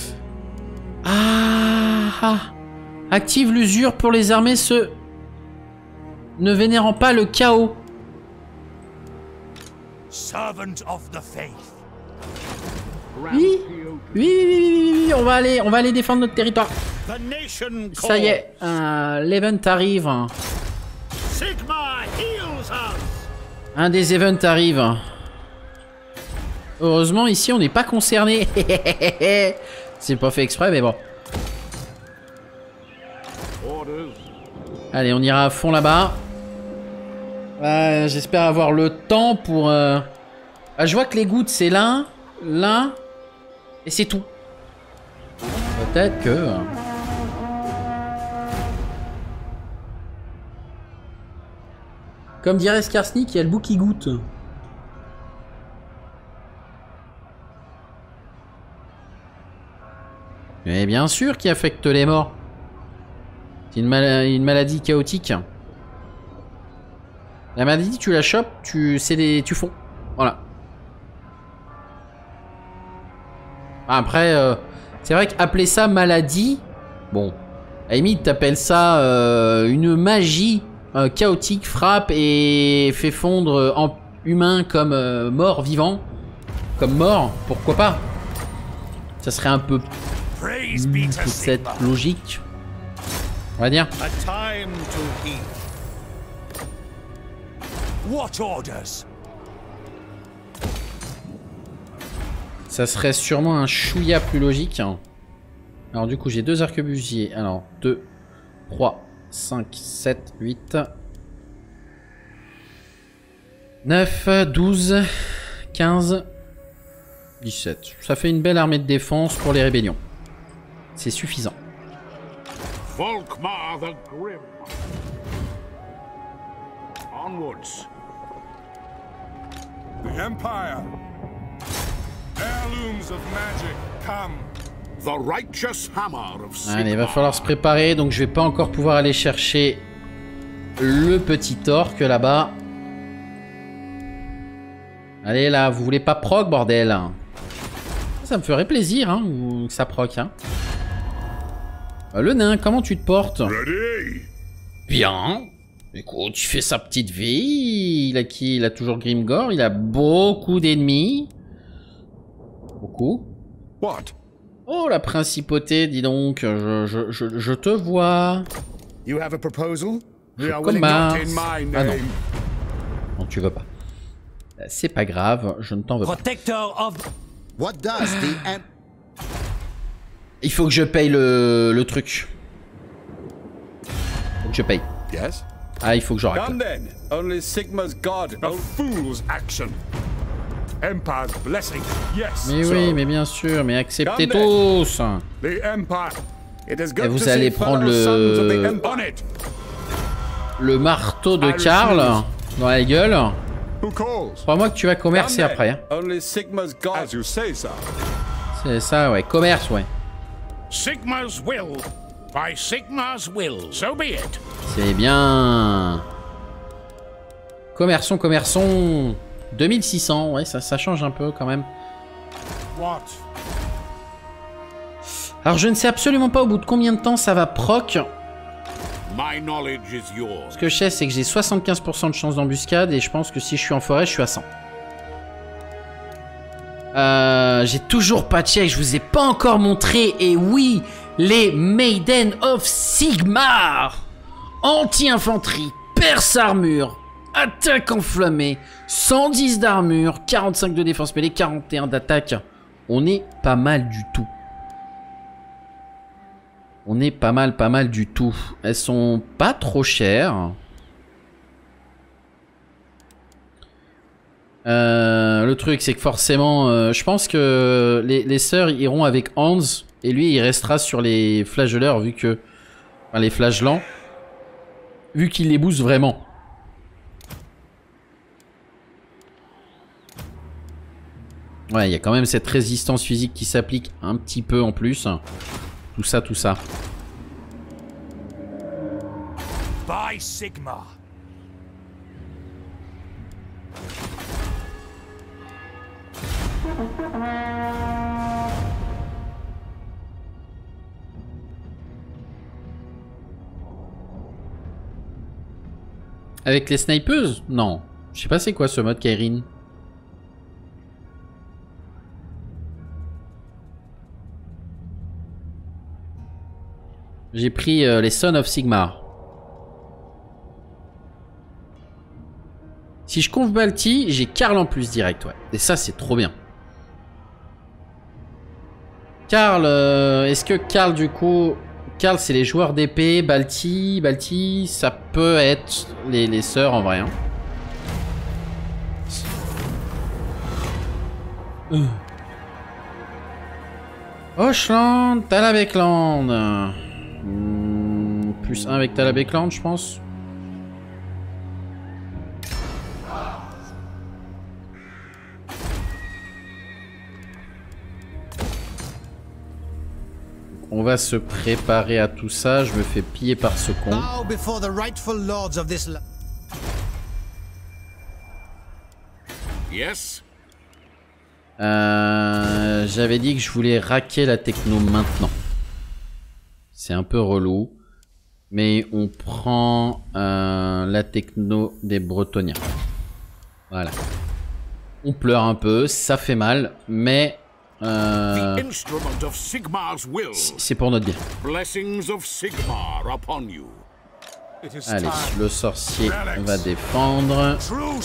Ah, ah. Active l'usure pour les armées se... ne vénérant pas le chaos. Servant of the faith. Oui, oui, oui, oui, oui, oui, on va aller, on va aller défendre notre territoire. Ça y est, euh, l'event arrive. Un des events arrive. Heureusement, ici, on n'est pas concerné. C'est pas fait exprès, mais bon. Allez, on ira à fond là-bas. Euh, J'espère avoir le temps pour... Euh... Ah, je vois que les gouttes, c'est là, là... Et c'est tout. Peut-être que... Comme dirait Skarsnik, il y a le bout qui goûte. Mais bien sûr qui affecte les morts. C'est une, mal une maladie chaotique. La maladie, tu la chopes, tu... c'est des... tu fonds. Voilà. Après, euh, c'est vrai qu'appeler ça maladie, bon, à la limite, t'appelles ça euh, une magie euh, chaotique frappe et fait fondre en humain comme euh, mort vivant, comme mort, pourquoi pas? Ça serait un peu peut-être logique, on va dire. A time to heal. What orders? Ça serait sûrement un chouïa plus logique. Alors du coup j'ai deux arquebusiers. Alors deux, trois, cinq, sept, huit, neuf, douze, quinze, dix-sept. Ça fait une belle armée de défense pour les rébellions. C'est suffisant. Volkmar the Grim. Onwards. The Empire. Heirlooms of magic, come. The righteous hammer of Sigmar. Allez, il va falloir se préparer. Donc je vais pas encore pouvoir aller chercher le petit orc là-bas. Allez là, vous voulez pas proc, bordel? Ça me ferait plaisir, hein, ou que ça proc, hein. Le nain, comment tu te portes? Ready. Bien. Écoute, tu fais sa petite vie. Il a qui? Il a toujours Grimgor. Il a beaucoup d'ennemis. Beaucoup. What? Oh, la principauté, dis donc. Je, je, je, je te vois. You have a proposal? Je We are willing commence. not in my Ah non. name. Non, tu veux pas. C'est pas grave, je ne t'en veux pas. Protector of... What does the em- Il faut que je paye le, le truc. Faut que je paye. Yes? Ah, il faut que je Come règle. then. Only Sigma's god. A fool's action. Empire's blessing. Yes. Mais So- oui, mais bien sûr, mais acceptez Come then. tous. The Empire. It is good Et vous to allez see prendre fellow sons of the le- Empire. On it. Le marteau de I Karl refuse. dans la gueule. Who calls? Crois-moi que tu vas commercer Come then. après. Hein. Only Sigma's god. As you say, sir. C'est ça, ouais. Commerce, ouais. Sigma's will. By Sigma's will. So be it. C'est bien. Commerçons, commerçons. deux mille six cents, ouais, ça, ça change un peu quand même. What? Alors je ne sais absolument pas au bout de combien de temps ça va proc. My knowledge is yours. Ce que je sais, c'est que j'ai soixante-quinze pour cent de chance d'embuscade et je pense que si je suis en forêt, je suis à cent. Euh, j'ai toujours pas check, je vous ai pas encore montré. Et oui, les Maiden of Sigmar. Anti-infanterie, perce armure, attaque enflammée, cent dix d'armure, quarante-cinq de défense mêlée, quarante et un d'attaque. On est pas mal du tout. On est pas mal, pas mal du tout. Elles sont pas trop chères. Euh, le truc, c'est que forcément, euh, je pense que les, les sœurs iront avec Hans. Et lui, il restera sur les flageoleurs, vu que... Enfin, les flagelants. Vu qu'il les booste vraiment. Ouais, il y a quand même cette résistance physique qui s'applique un petit peu en plus. Tout ça, tout ça. By Sigma. Avec les snipeuses? Non. Je sais pas c'est quoi ce mode Kairin. J'ai pris euh, les Sons of Sigmar. Si je conf Balti, j'ai Karl en plus direct, ouais. Et ça, c'est trop bien. Karl, euh, est-ce que Karl, du coup... Karl, c'est les joueurs d'épée. Balti, Balti, ça peut être les, les sœurs, en vrai. Hein. Euh. Hochland, Talabekland. Hmm, plus un avec Talabekland, je pense. On va se préparer à tout ça. Je me fais piller par ce con. bow before the rightful lords of this land? Yes? Euh, J'avais dit que je voulais raquer la techno maintenant. C'est un peu relou. Mais on prend euh, la techno des Bretonniens. Voilà. On pleure un peu, ça fait mal, mais euh, c'est pour notre bien. Allez, le sorcier va défendre.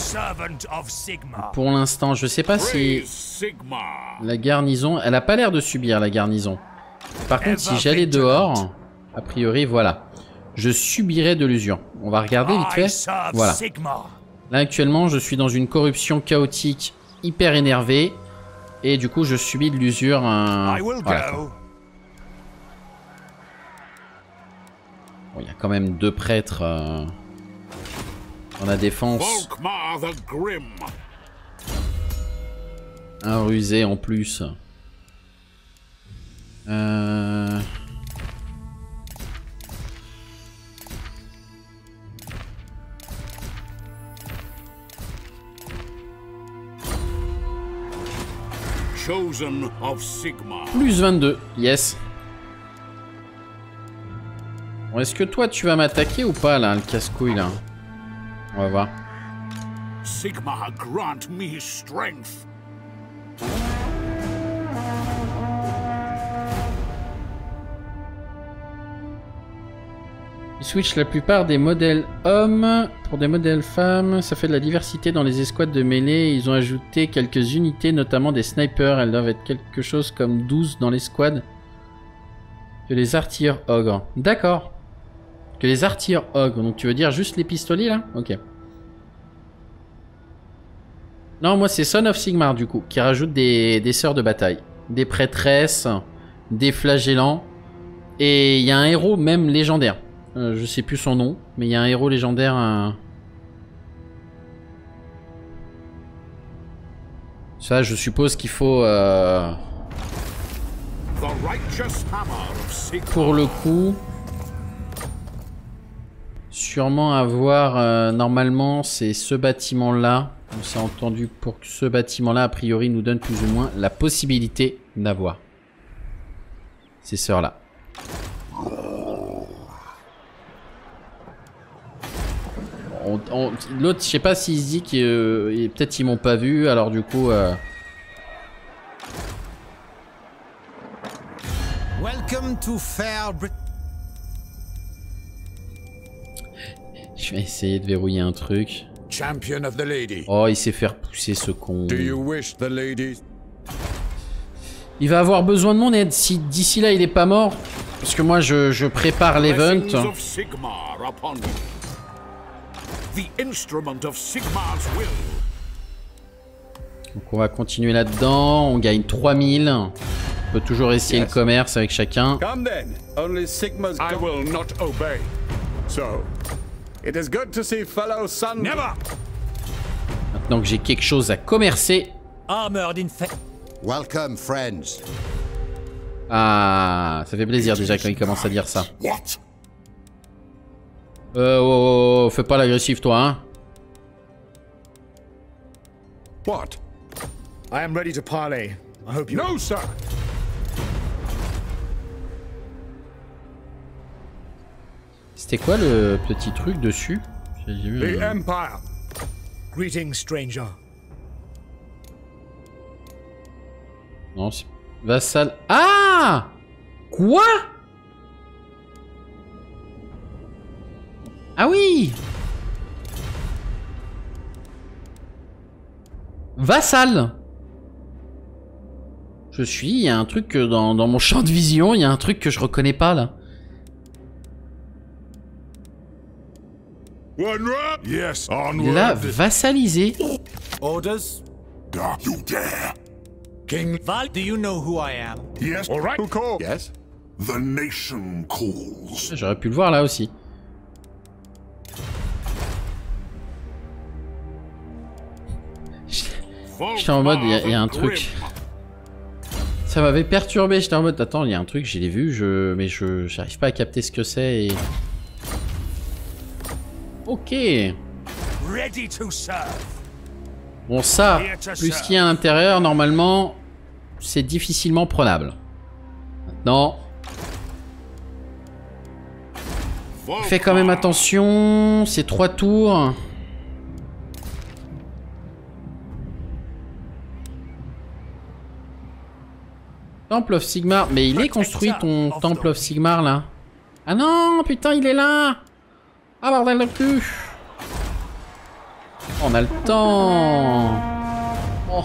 Pour l'instant, je sais pas si la garnison, elle a pas l'air de subir la garnison. Par contre, si j'allais dehors, a priori, voilà. Je subirais de l'usure. On va regarder vite fait. Voilà. Là, actuellement, je suis dans une corruption chaotique hyper énervée. Et du coup, je subis de l'usure. Euh, voilà. Bon, il y a quand même deux prêtres euh, dans la défense. Un rusé en plus. Euh... Plus vingt-deux, yes. Bon, est-ce que toi tu vas m'attaquer ou pas là, le casse-couille là? On va voir. Sigma, grant me strength. Il switch la plupart des modèles hommes pour des modèles femmes. Ça fait de la diversité dans les escouades de mêlée. Ils ont ajouté quelques unités, notamment des snipers. Elles doivent être quelque chose comme douze dans l'escouade. Que les artilleurs ogres. D'accord. Que les artilleurs ogres. Donc tu veux dire juste les pistoliers là? Ok. Non, moi c'est Son of Sigmar du coup. Qui rajoute des, des sœurs de bataille. Des prêtresses. Des flagellants. Et il y a un héros même légendaire. Euh, je sais plus son nom, mais il y a un héros légendaire. Euh... Ça, je suppose qu'il faut. Euh... Pour le coup, sûrement avoir. Euh, normalement, c'est ce bâtiment-là. On s'est entendu pour que ce bâtiment-là, a priori, nous donne plus ou moins la possibilité d'avoir ces sœurs-là. L'autre, je sais pas s'il se dit que euh, peut-être ils m'ont pas vu, alors du coup. Euh... Welcome to Fair Brit Je vais essayer de verrouiller un truc. Champion of the lady. Oh, il sait faire pousser ce con. Do you wish the lady? Il va avoir besoin de mon aide si d'ici là il est pas mort, parce que moi je, je prépare l'event. Donc on va continuer là-dedans, on gagne trois mille. On peut toujours essayer yes. le commerce avec chacun. Come then. Only Sigma's I will not obey. So, it is good to see fellow son. Never. Maintenant que j'ai quelque chose à commercer. Armored in Welcome, friends. Ah, ça fait plaisir déjà quand il commence à dire ça. Euh, oh, oh, oh, fais pas l'agressif toi, hein. What? I am ready to parley. I hope you. No, sir. C'était quoi le petit truc dessus? J'ai vu. The Euh... Empire. Greetings, stranger. Non, c'est vassal. Ah! Quoi? Ah oui! Vassal! Je suis... Il y a un truc que dans, dans mon champ de vision, il y a un truc que je reconnais pas là. Yes, Il est là, vassalisé. Orders? You dare? King Val, do you know who I am? Yes. All right. Who called? Yes. The nation calls. J'aurais pu le voir là aussi. J'étais en mode, il y, y a un truc. Ça m'avait perturbé, j'étais en mode, attends, il y a un truc, je l'ai vu, je... mais je j'arrive pas à capter ce que c'est et... Ok. Ready to serve. Bon ça, plus ce qu'il y a à l'intérieur, normalement, c'est difficilement prenable. Maintenant... Fais quand même attention, c'est trois tours. Temple of Sigmar, mais il est construit ton Temple of Sigmar là. Ah non, putain, il est là. Ah bordel de cul. On a le temps. Oh.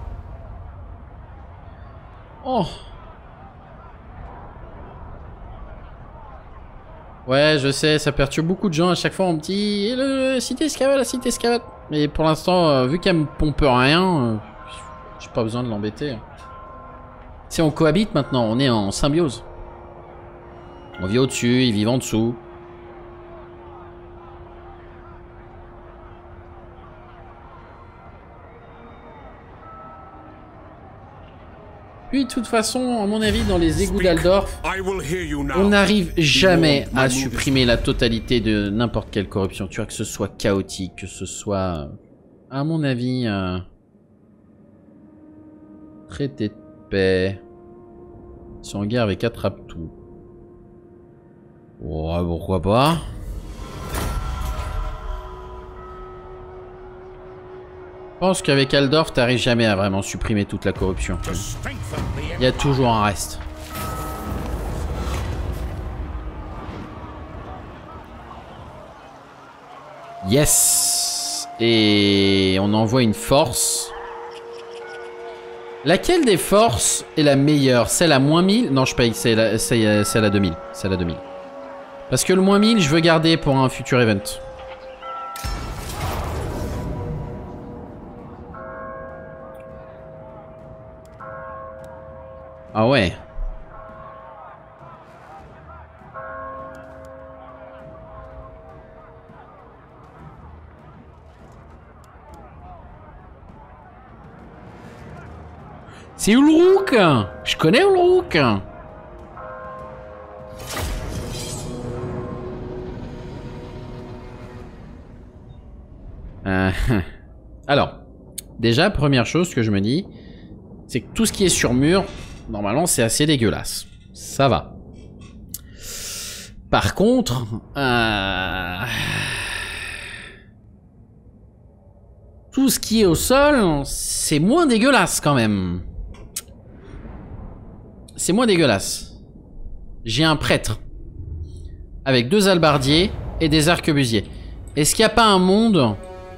Oh. Ouais, je sais, ça perturbe beaucoup de gens. À chaque fois, on me dit eh, le cité escavade, la cité escavade. Mais pour l'instant, euh, vu qu'elle me pompe rien, euh, j'ai pas besoin de l'embêter. Si on cohabite maintenant, on est en symbiose. On vit au-dessus, ils vivent en dessous. Puis de toute façon, à mon avis, dans les égouts d'Aldorf, on n'arrive jamais à supprimer la totalité de n'importe quelle corruption. Tu vois, que ce soit chaotique, que ce soit, à mon avis, euh... traité de paix. Ils sont en guerre avec Attrape-Tout. Ouais, pourquoi pas. Je pense qu'avec Aldorf, t'arrives jamais à vraiment supprimer toute la corruption. Il y a toujours un reste. Yes. Et on envoie une force. Laquelle des forces est la meilleure? Celle à moins mille? Non, je paye. C'est la, celle à deux mille. Celle à deux mille. Parce que le moins mille, je veux garder pour un futur event. Ah ouais. C'est Ulruk. Je connais Ulruk. Euh, alors, déjà, première chose que je me dis, c'est que tout ce qui est sur mur, normalement, c'est assez dégueulasse. Ça va. Par contre, euh... tout ce qui est au sol, c'est moins dégueulasse quand même. C'est moins dégueulasse. J'ai un prêtre avec deux hallebardiers et des arquebusiers. Est-ce qu'il n'y a pas un monde?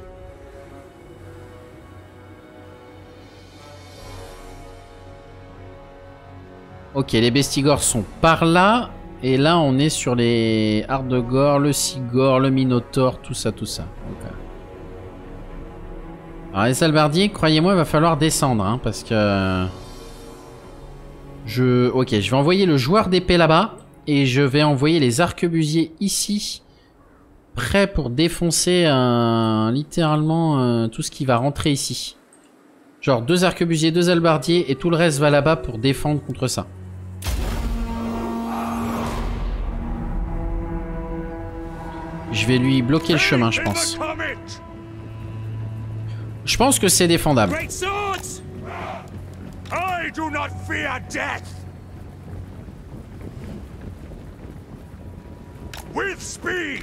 Ok, les bestigors sont par là. Et là, on est sur les Ardegor, le Sigor, le Minotaure, tout ça, tout ça. Okay. Alors, les hallebardiers, croyez-moi, il va falloir descendre, hein, parce que... Je... Ok, je vais envoyer le joueur d'épée là-bas. Et je vais envoyer les arquebusiers ici. Prêts pour défoncer euh, littéralement euh, tout ce qui va rentrer ici. Genre deux arquebusiers, deux hallebardiers et tout le reste va là-bas pour défendre contre ça. Je vais lui bloquer le chemin, je pense. Je pense que c'est défendable. I do not fear death. With speed.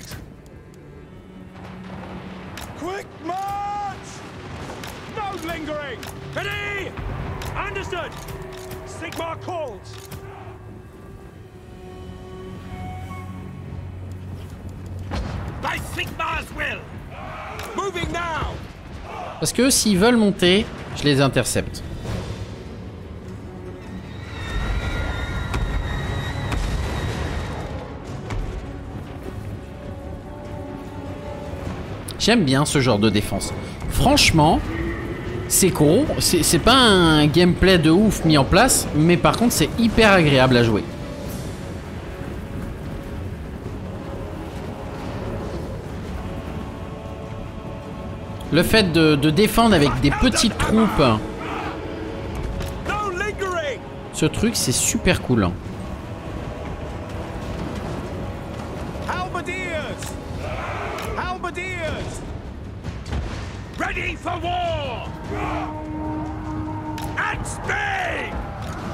Quick march. No lingering. Ready. Understood. Sigmar calls. By Sigmar's will. Moving now. Parce que s'ils veulent monter, je les intercepte. J'aime bien ce genre de défense. Franchement, c'est con. C'est pas un gameplay de ouf mis en place, mais par contre, c'est hyper agréable à jouer. Le fait de, de défendre avec des petites troupes, ce truc, c'est super cool. Ready for war! At speed!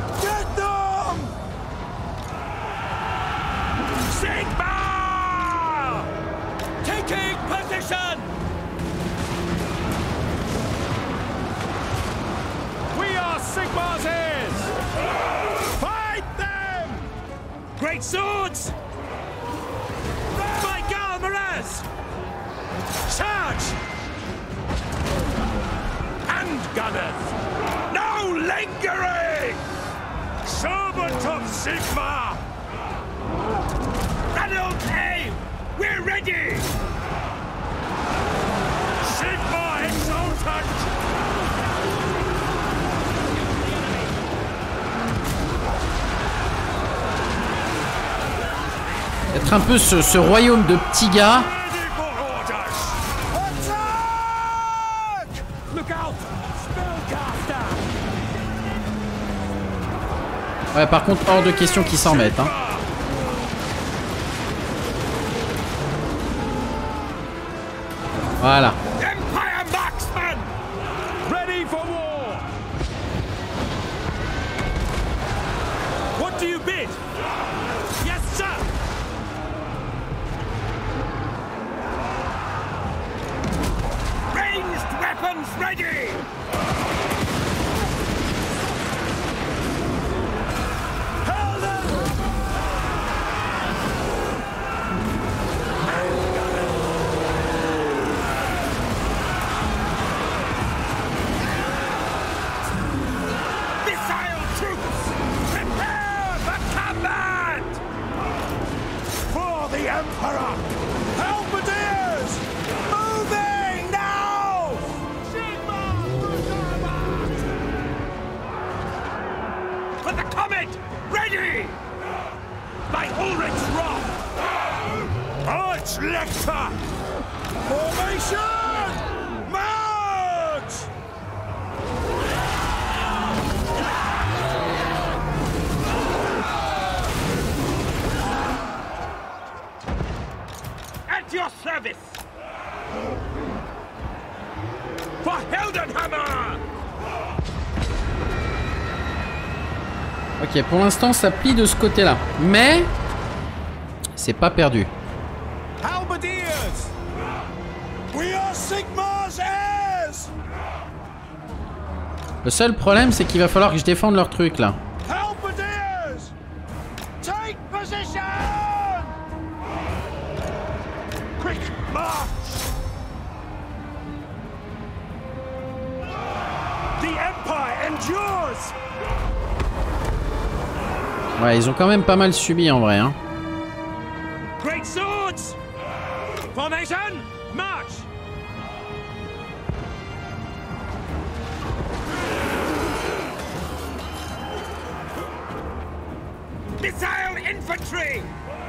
Get them! Sigmar! position! We are Sigmar's heirs! Fight them! Great swords! By Gal Miraz! Charge! And gunners! No lingering! Servant of Sigmar! Ranald came! We're ready! Sigmar exultant! Être un peu ce, ce royaume de petits gars. Ready for orders! Attack! Look out! Spellcaster! Ouais, par contre, hors de question qu'ils s'en mettent. Hein. Voilà. Empire marksman! Ready for war! What do you bid? Yes, sir! Ranged weapons ready! Missile troops! Prepare for combat! For the Emperor! Halberdiers! Moving now! For the comet! Ready! By Ulrich's wrath! Arch Lecter! Formation! March! At your service! For Heldenhammer! Ok, pour l'instant, ça plie de ce côté-là. Mais c'est pas perdu. Halberdiers! We are Sigmar's heirs! Le seul problème, c'est qu'il va falloir que je défende leur truc là. Halberdiers! Take position! Quick march! The Empire endures! Ouais, ils ont quand même pas mal subi en vrai. Hein. Great swords! Formation! March! Missile infantry!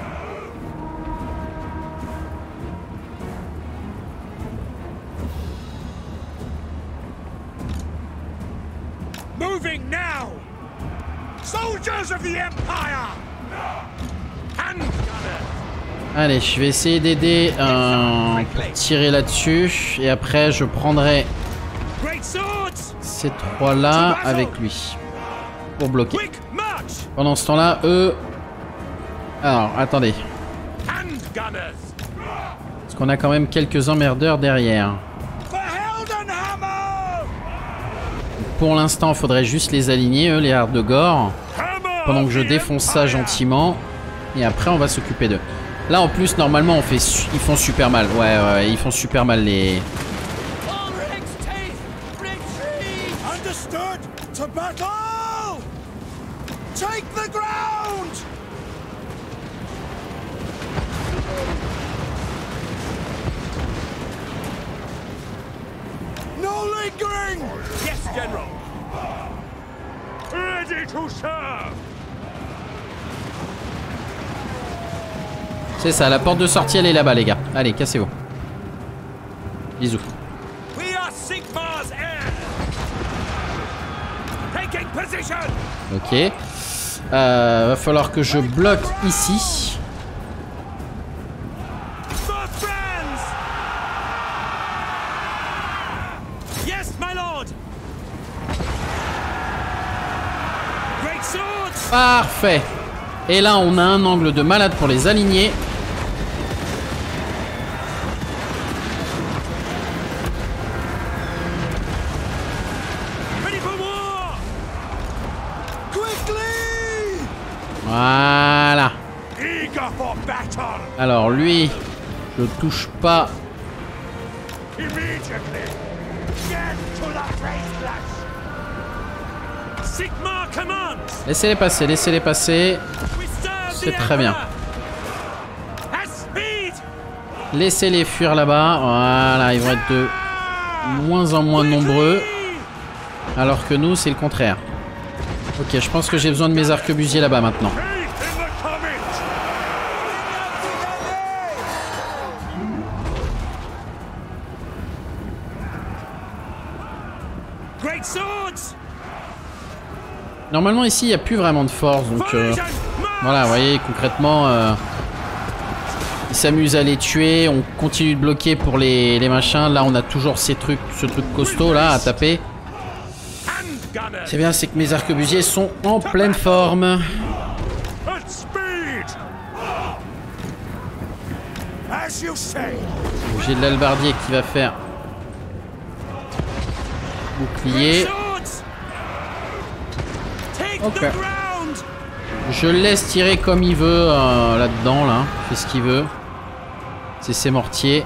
Moving now! Soldiers of the Empire! Hand gunners! Allez, je vais essayer d'aider euh, pour tirer là-dessus. Et après, je prendrai Great swords! ces trois-là avec lui. Pour bloquer. Quick march! Pendant ce temps-là, eux... Alors, attendez. Hand gunners! Parce qu'on a quand même quelques emmerdeurs derrière. For Heldenhammer! Pour l'instant, il faudrait juste les aligner, eux, les Hardegor. Hammer Pendant of que je the défonce ça Empire! gentiment. Et après, on va s'occuper d'eux. Là, en plus, normalement, on fait su- ils font super mal. Ouais, ouais, ils font super mal les... Understood! To battle! Take the ground! No lingering! Yes, General! Ready to serve! C'est ça, la porte de sortie, elle est là-bas, les gars. Allez, cassez-vous. Bisous. We are Sigmar's heirs! Taking position! Ok. Euh, va falloir que je bloque ici. For friends! Yes, my lord! Great swords! Parfait. Et là, on a un angle de malade pour les aligner. Voilà. Eager for battle. Alors lui, je touche pas. Immediately. Get to the raceless. Sigmar commands. Laissez-les passer, laissez-les passer. We serve C'est the très bien. Emperor. At speed. Laissez-les fuir là-bas. Voilà, ils vont être de moins en moins nombreux. Alors que nous, c'est le contraire. Ok, je pense que j'ai besoin de mes arquebusiers là-bas maintenant. Faith in the comet. Great swords. Normalement, ici, il n'y a plus vraiment de force. Donc, euh, Formation. March. voilà, vous voyez, concrètement, euh, ils s'amusent à les tuer. On continue de bloquer pour les, les machins. Là, on a toujours ces trucs, ce truc costaud là à taper. Handgunners. C'est bien, c'est que mes arquebusiers sont en pleine forme. At speed. As you say. J'ai de l'albardier qui va faire bouclier. Great swords. Take Ok. the ground. Je le laisse tirer comme il veut euh, là-dedans, là. Il fait ce qu'il veut. C'est ses mortiers.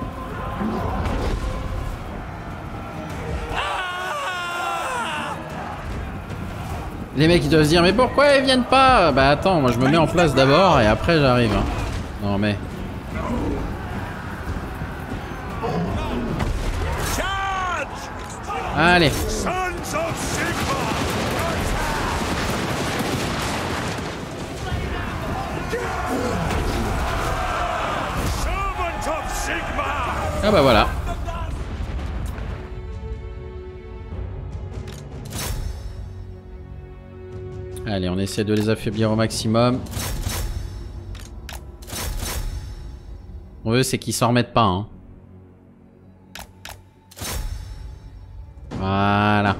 Les mecs ils doivent se dire mais pourquoi ils viennent pas? Bah attends, moi je me mets en place d'abord et après j'arrive. Hein. Non mais... Charge. Allez. Sons of Sigmar. Servant of Sigmar. Ah bah voilà. Allez, on essaie de les affaiblir au maximum. On veut, c'est qu'ils s'en remettent pas. Hein. Voilà.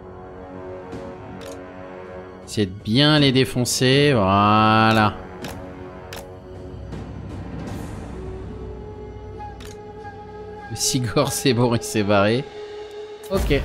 Essayez de bien les défoncer. Voilà. Le Sigor, c'est bon, il s'est barré. Ok.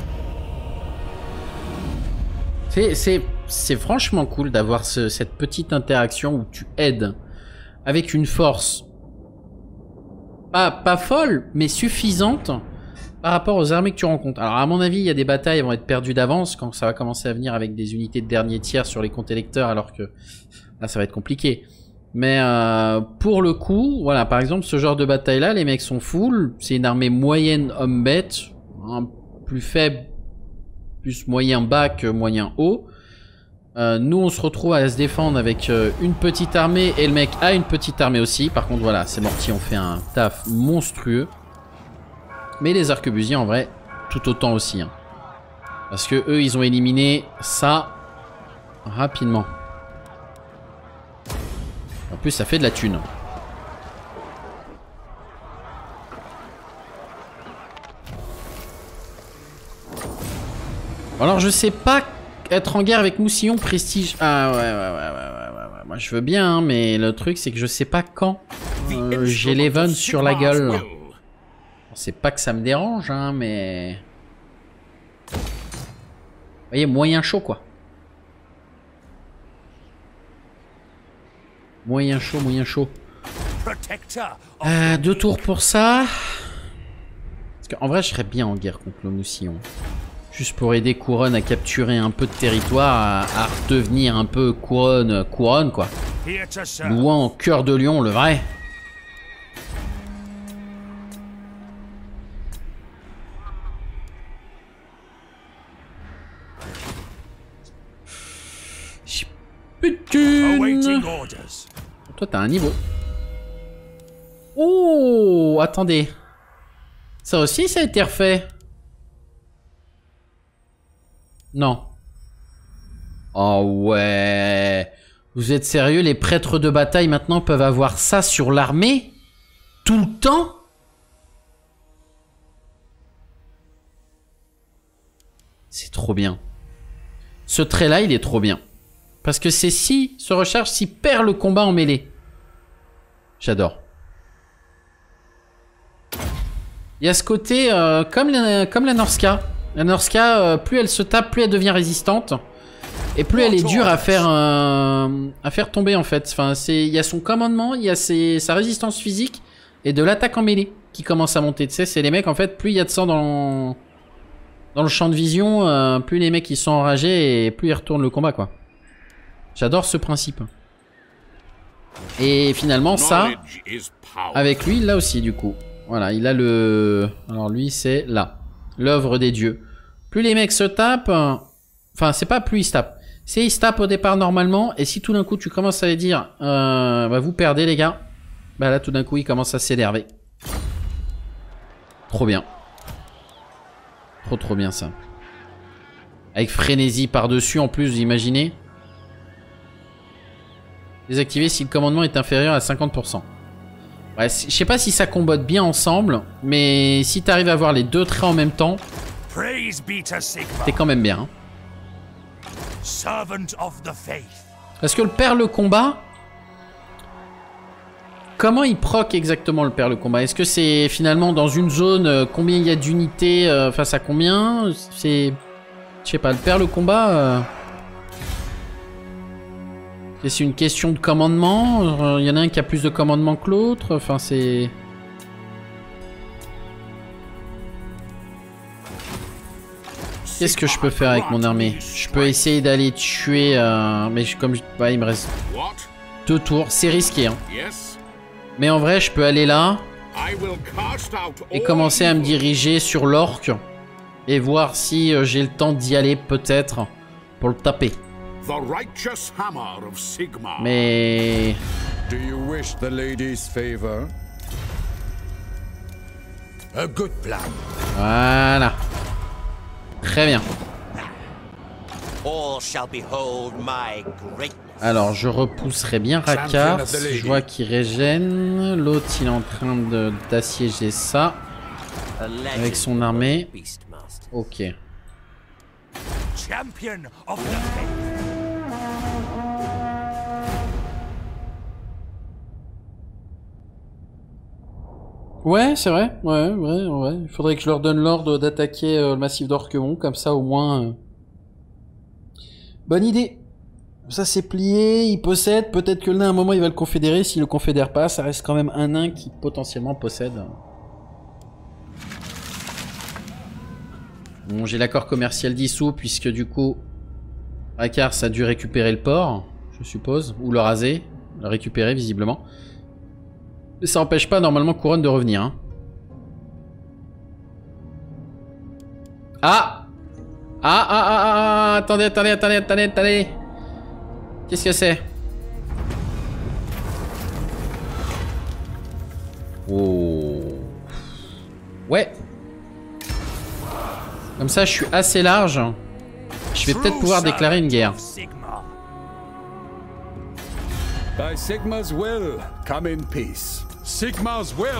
C'est... c'est... C'est franchement cool d'avoir ce, cette petite interaction où tu aides avec une force pas, pas folle, mais suffisante par rapport aux armées que tu rencontres. Alors à mon avis, il y a des batailles qui vont être perdues d'avance quand ça va commencer à venir avec des unités de dernier tiers sur les comptes électeurs, alors que là, ça va être compliqué. Mais euh, pour le coup, voilà, par exemple, ce genre de bataille-là, les mecs sont full, c'est une armée moyenne homme-bête, hein, plus faible, plus moyen-bas que moyen-haut. Euh, nous on se retrouve à se défendre avec euh, une petite armée et le mec a une petite armée aussi. Par contre voilà, ces mortiers ont fait un taf monstrueux. Mais les arquebusiers en vrai, tout autant aussi. Hein. Parce que eux ils ont éliminé ça rapidement. En plus ça fait de la thune. Alors je sais pas... Être en guerre avec Moussillon, prestige... Ah ouais, ouais, ouais, ouais, ouais, ouais, ouais. Moi je veux bien, hein, mais le truc c'est que je sais pas quand euh, j'ai l'Even sur la gueule. C'est pas que ça me dérange, hein, mais... Vous voyez, moyen chaud, quoi. Moyen chaud, moyen chaud. Euh, deux tours pour ça. Parce qu'en vrai, je serais bien en guerre contre le Moussillon. Juste pour aider Couronne à capturer un peu de territoire, à, à redevenir un peu couronne, couronne quoi. Loin au cœur de Lyon, le vrai. J'ai plus de thunes. Toi, t'as un niveau. Oh, attendez. Ça aussi, ça a été refait. Non. Oh ouais. Vous êtes sérieux? Les prêtres de bataille maintenant peuvent avoir ça sur l'armée? Tout le temps? C'est trop bien. Ce trait-là, il est trop bien. Parce que c'est si se recharge, si perd le combat en mêlée. J'adore. Il y a ce côté euh, comme, la, comme la Norska. La Norska, euh, plus elle se tape, plus elle devient résistante. Et plus elle est dure à faire euh, à faire tomber en fait. Enfin, c'est il y a son commandement, il y a ses, sa résistance physique et de l'attaque en mêlée qui commence à monter. Tu sais, c'est les mecs en fait, plus il y a de sang dans dans le champ de vision, euh, plus les mecs ils sont enragés et plus ils retournent le combat quoi. J'adore ce principe. Et finalement ça, avec lui là aussi du coup. Voilà, il a le... Alors lui c'est là, l'œuvre des dieux. Plus les mecs se tapent, enfin c'est pas plus ils se tapent, c'est ils se tapent au départ normalement, et si tout d'un coup tu commences à les dire, euh, bah vous perdez les gars, bah là tout d'un coup ils commencent à s'énerver. Trop bien. Trop trop bien ça. Avec frénésie par-dessus en plus, vous imaginez. Désactiver si le commandement est inférieur à cinquante pour cent. Ouais, je sais pas si ça combote bien ensemble, mais si t'arrives à voir les deux traits en même temps, t'es quand même bien. Hein. Parce que le perle combat, comment il proc exactement le perle combat? Est-ce que c'est finalement dans une zone, euh, combien il y a d'unités euh, face à combien? C'est... Je sais pas, le perle combat... Euh... C'est une question de commandement. Il y en a un qui a plus de commandement que l'autre. Enfin, c'est... Qu'est-ce que je peux faire avec mon armée? Je peux essayer d'aller tuer... Euh... Mais je, comme je... Ouais, il me reste deux tours. C'est risqué. Hein. Mais en vrai, je peux aller là. Et commencer à me diriger sur l'orque. Et voir si euh, j'ai le temps d'y aller, peut-être. Pour le taper. The righteous hammer of Sigmar. Mais... Do you wish the lady's favor? A good plan. Voilà. Très bien. All shall behold my greatness. Alors, je repousserai bien Rakar. Je vois qu'il régène. L'autre, il est en train d'assiéger ça. Avec son armée. Ok. Champion of the faith. Ouais, c'est vrai. Ouais, ouais, ouais. Il faudrait que je leur donne l'ordre d'attaquer euh, le massif d'Orquemont, comme ça au moins. Euh... Bonne idée. Ça c'est plié, il possède. Peut-être que le nain à un moment il va le confédérer. S'il le confédère pas, ça reste quand même un nain qui potentiellement possède. Bon, j'ai l'accord commercial dissous puisque du coup, Rakar a dû récupérer le port, je suppose, ou le raser, le récupérer visiblement. Mais ça n'empêche pas normalement Couronne de revenir. Hein. Ah, ah, ah, ah, ah, attendez, attendez, attendez, attendez, attendez. Qu'est-ce que c'est? Oh. Ouais. Comme ça, je suis assez large. Je vais peut-être pouvoir déclarer une guerre. By Sigmar's will, come in peace. Sigmar's will.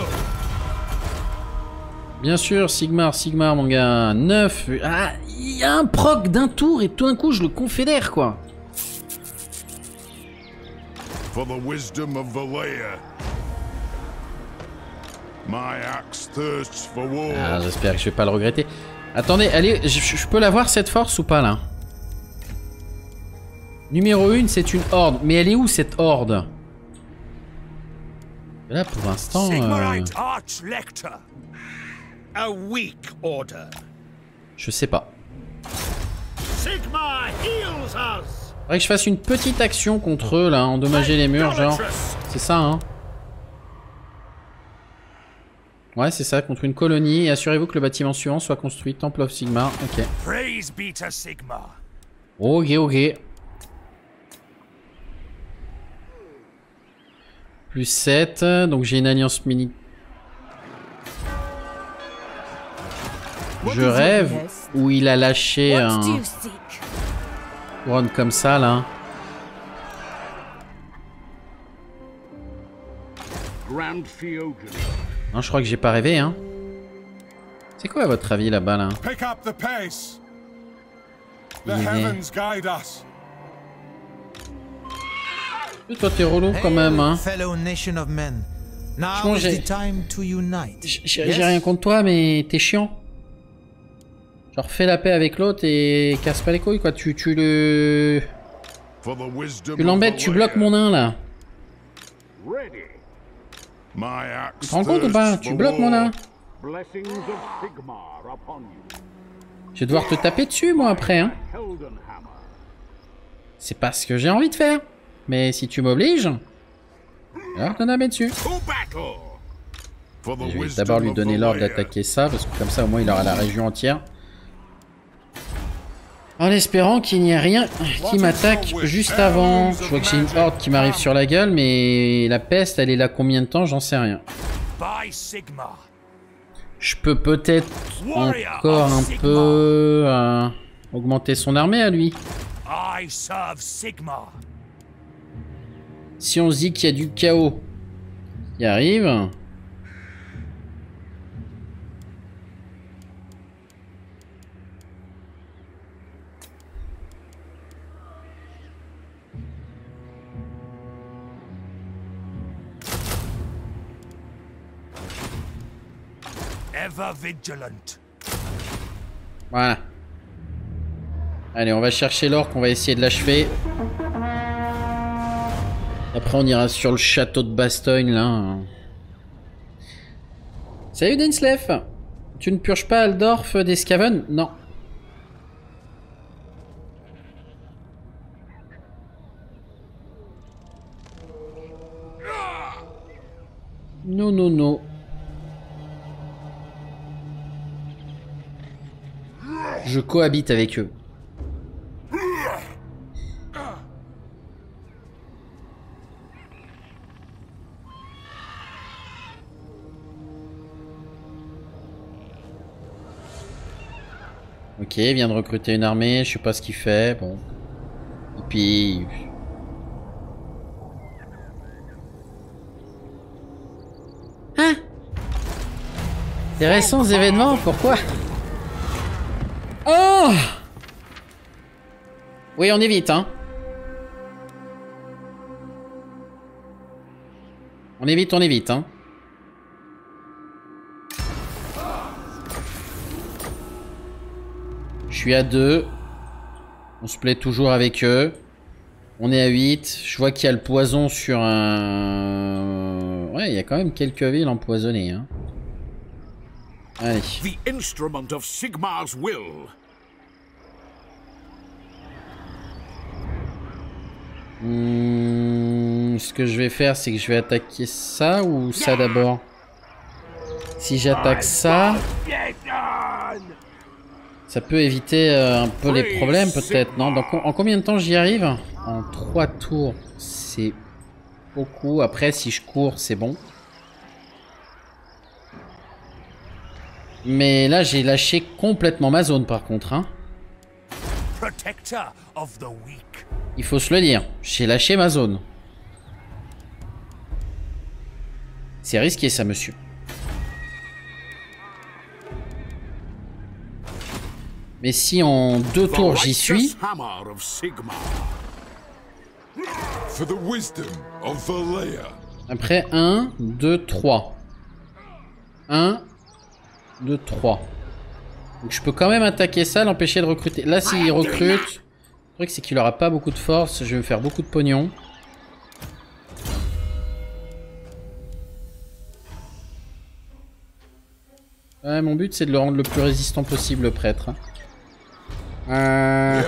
Bien sûr, Sigmar, Sigmar, mon gars. neuf. Ah, il y a un proc d'un tour et tout d'un coup, je le confédère, quoi. For the wisdom of Valea. My axe thirsts for war. Ah, j'espère que je vais pas le regretter. Attendez, allez, je, je peux l'avoir cette force ou pas, là? Numéro un, c'est une horde. Mais elle est où, cette horde? Là, pour l'instant... Euh... A weak order. Je sais pas. Sigmar heals us. Faudrait que je fasse une petite action contre eux, là. Endommager les murs, genre. C'est ça, hein. Ouais, c'est ça, contre une colonie. Et assurez-vous que le bâtiment suivant soit construit. Temple of Sigmar. Ok. Praise be to Sigmar. Ok, ok. Plus sept. Donc j'ai une alliance mini. Je rêve où il a lâché un couronne comme ça, là. Non, je crois que j'ai pas rêvé, hein. C'est quoi à votre avis là-bas, là? Pick up the pace. The Il est... heavens guide us. Et toi, t'es relou quand même, hein. Fellow nation of men. Franchement, Now is j'ai- the time to unite. J'ai j'ai rien contre toi, mais t'es chiant. Genre fais la paix avec l'autre et casse pas les couilles quoi. Tu, tu le... Tu l'embêtes, tu bloques mon nain là. Tu te rends compte ou pas? Tu bloques mon nain. Je vais devoir te taper dessus moi après hein. C'est pas ce que j'ai envie de faire. Mais si tu m'obliges, alors t'en as mis dessus. Je vais d'abord lui donner l'ordre d'attaquer ça, parce que comme ça au moins il aura la région entière. En espérant qu'il n'y ait rien qui m'attaque juste avant. Je vois que j'ai une horde qui m'arrive sur la gueule, mais la peste elle est là combien de temps? J'en sais rien. Je peux peut-être encore un peu euh, augmenter son armée à lui. Si on se dit qu'il y a du chaos qui arrive... Voilà. Allez, on va chercher l'orque, on va essayer de l'achever. Après, on ira sur le château de Bastogne, là. Salut Dainsleif. Tu ne purges pas Aldorf des Skaven? Non. Non, non, non. Je cohabite avec eux. Ok, il vient de recruter une armée, je sais pas ce qu'il fait, bon. Et puis... Hein? Des récents événements, pourquoi? Oh! Oui, on est vite, hein. On est vite, on est vite, hein. Je suis à deux. On se plaît toujours avec eux. On est à huit. Je vois qu'il y a le poison sur un... Ouais, il y a quand même quelques villes empoisonnées, hein. Allez. The instrument of Sigmar's will. Hmm, ce que je vais faire, c'est que je vais attaquer ça ou ça d'abord. Si j'attaque ça, ça peut éviter euh, un peu les problèmes peut-être, non? Donc en combien de temps j'y arrive? En trois tours, c'est beaucoup. Après, si je cours, c'est bon. Mais là, j'ai lâché complètement ma zone par contre, hein. Il faut se le dire, j'ai lâché ma zone. C'est risqué ça, monsieur. Mais si en deux tours j'y suis... Après, un, deux, trois. un, deux, trois. Donc je peux quand même attaquer ça, l'empêcher de recruter. Là, s'il recrute, le truc c'est qu'il aura pas beaucoup de force. Je vais me faire beaucoup de pognon. Ouais, mon but c'est de le rendre le plus résistant possible, le prêtre. Euh...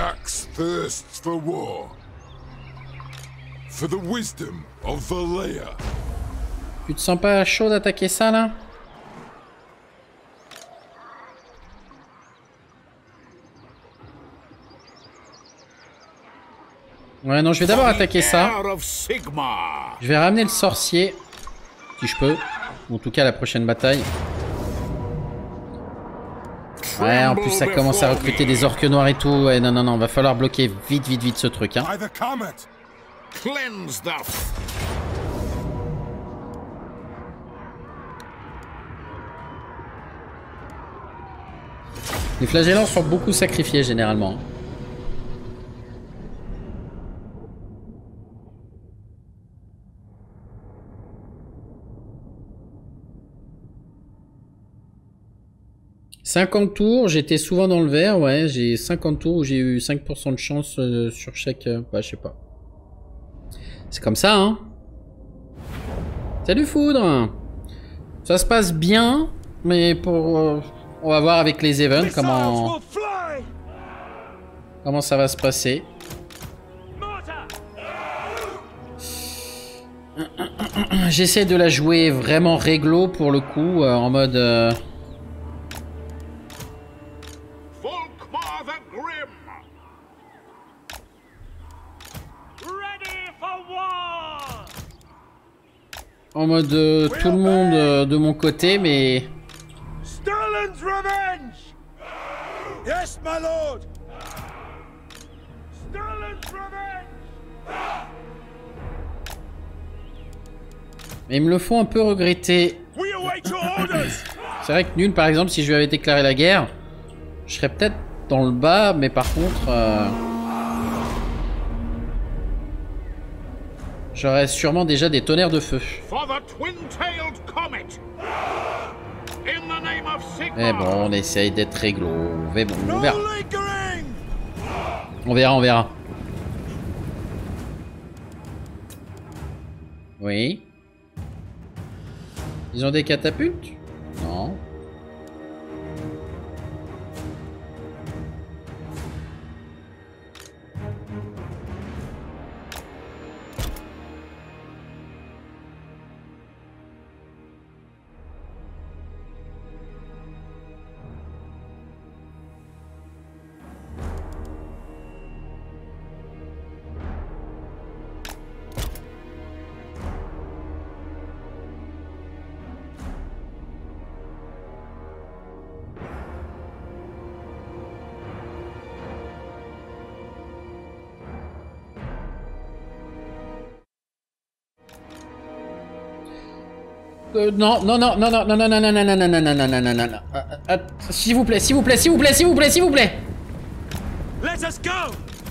Tu te sens pas chaud d'attaquer ça là? Ouais, non, je vais d'abord attaquer ça. Je vais ramener le sorcier, si je peux. En tout cas, la prochaine bataille. Ouais, en plus, ça commence à recruter des orques noirs et tout. Ouais, non, non, non, va falloir bloquer vite, vite, vite ce truc, hein. Les flagellants sont beaucoup sacrifiés, généralement. cinquante tours, j'étais souvent dans le vert, ouais. J'ai cinquante tours où j'ai eu cinq pour cent de chance euh, sur chaque... Euh, bah, je sais pas. C'est comme ça, hein. Salut Foudre. Ça se passe bien, mais pour... Euh, on va voir avec les events comment... Comment ça va se passer. J'essaie de la jouer vraiment réglo pour le coup, euh, en mode... Euh... En mode euh, tout le monde euh, de mon côté, mais... Sterling's revenge! Yes, my lord! Sterling's revenge! Mais ils me le font un peu regretter. We await your orders! C'est vrai que Nul, par exemple, si je lui avais déclaré la guerre, je serais peut-être dans le bas, mais par contre... Euh... J'aurais sûrement déjà des tonnerres de feu. Mais bon, on essaye d'être réglo. Mais bon, on verra. On verra, on verra. Oui. Ils ont des catapultes? Non. Euh, non, non, non, non, non, non, non, non, non, non, non, non, non, non, non, non, non, non. S'il vous plaît, s'il vous plaît, s'il vous plaît, s'il vous plaît, s'il vous plaît. Let us go!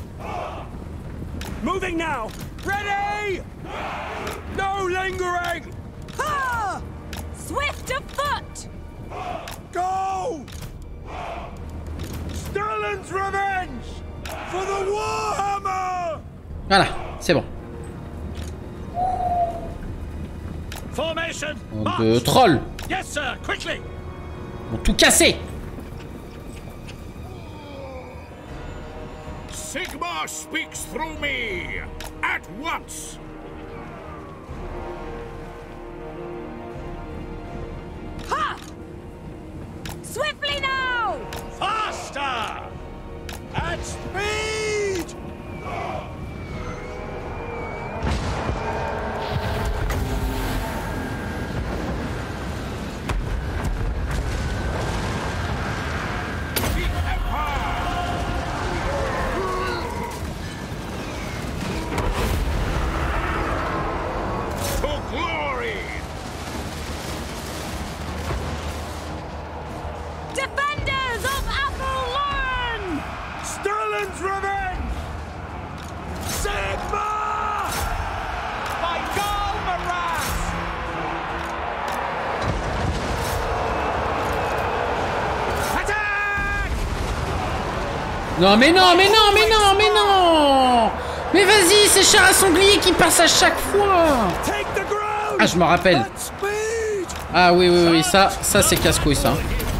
Moving now! Ready! No lingering! Ha! Swift of foot! Go! Sterling's revenge! For the Warhammer! Voilà, c'est bon. Formation! De troll. Yes, sir, quickly! Ils ont tout cassé. Sigmar speaks through me at once. Ha! Swiftly now! Faster! At speed! Defenders of Athelern! Sterling's revenge! Sigmar! By Galmaras! Attack! Non, mais non, mais non, mais non, mais non. Mais vas-y, c'est char à sanglier qui passe à chaque fois. Take the ground! Ah, je me rappelle. At speed! Ah oui, oui, oui, ça, ça c'est casse-couille, ça.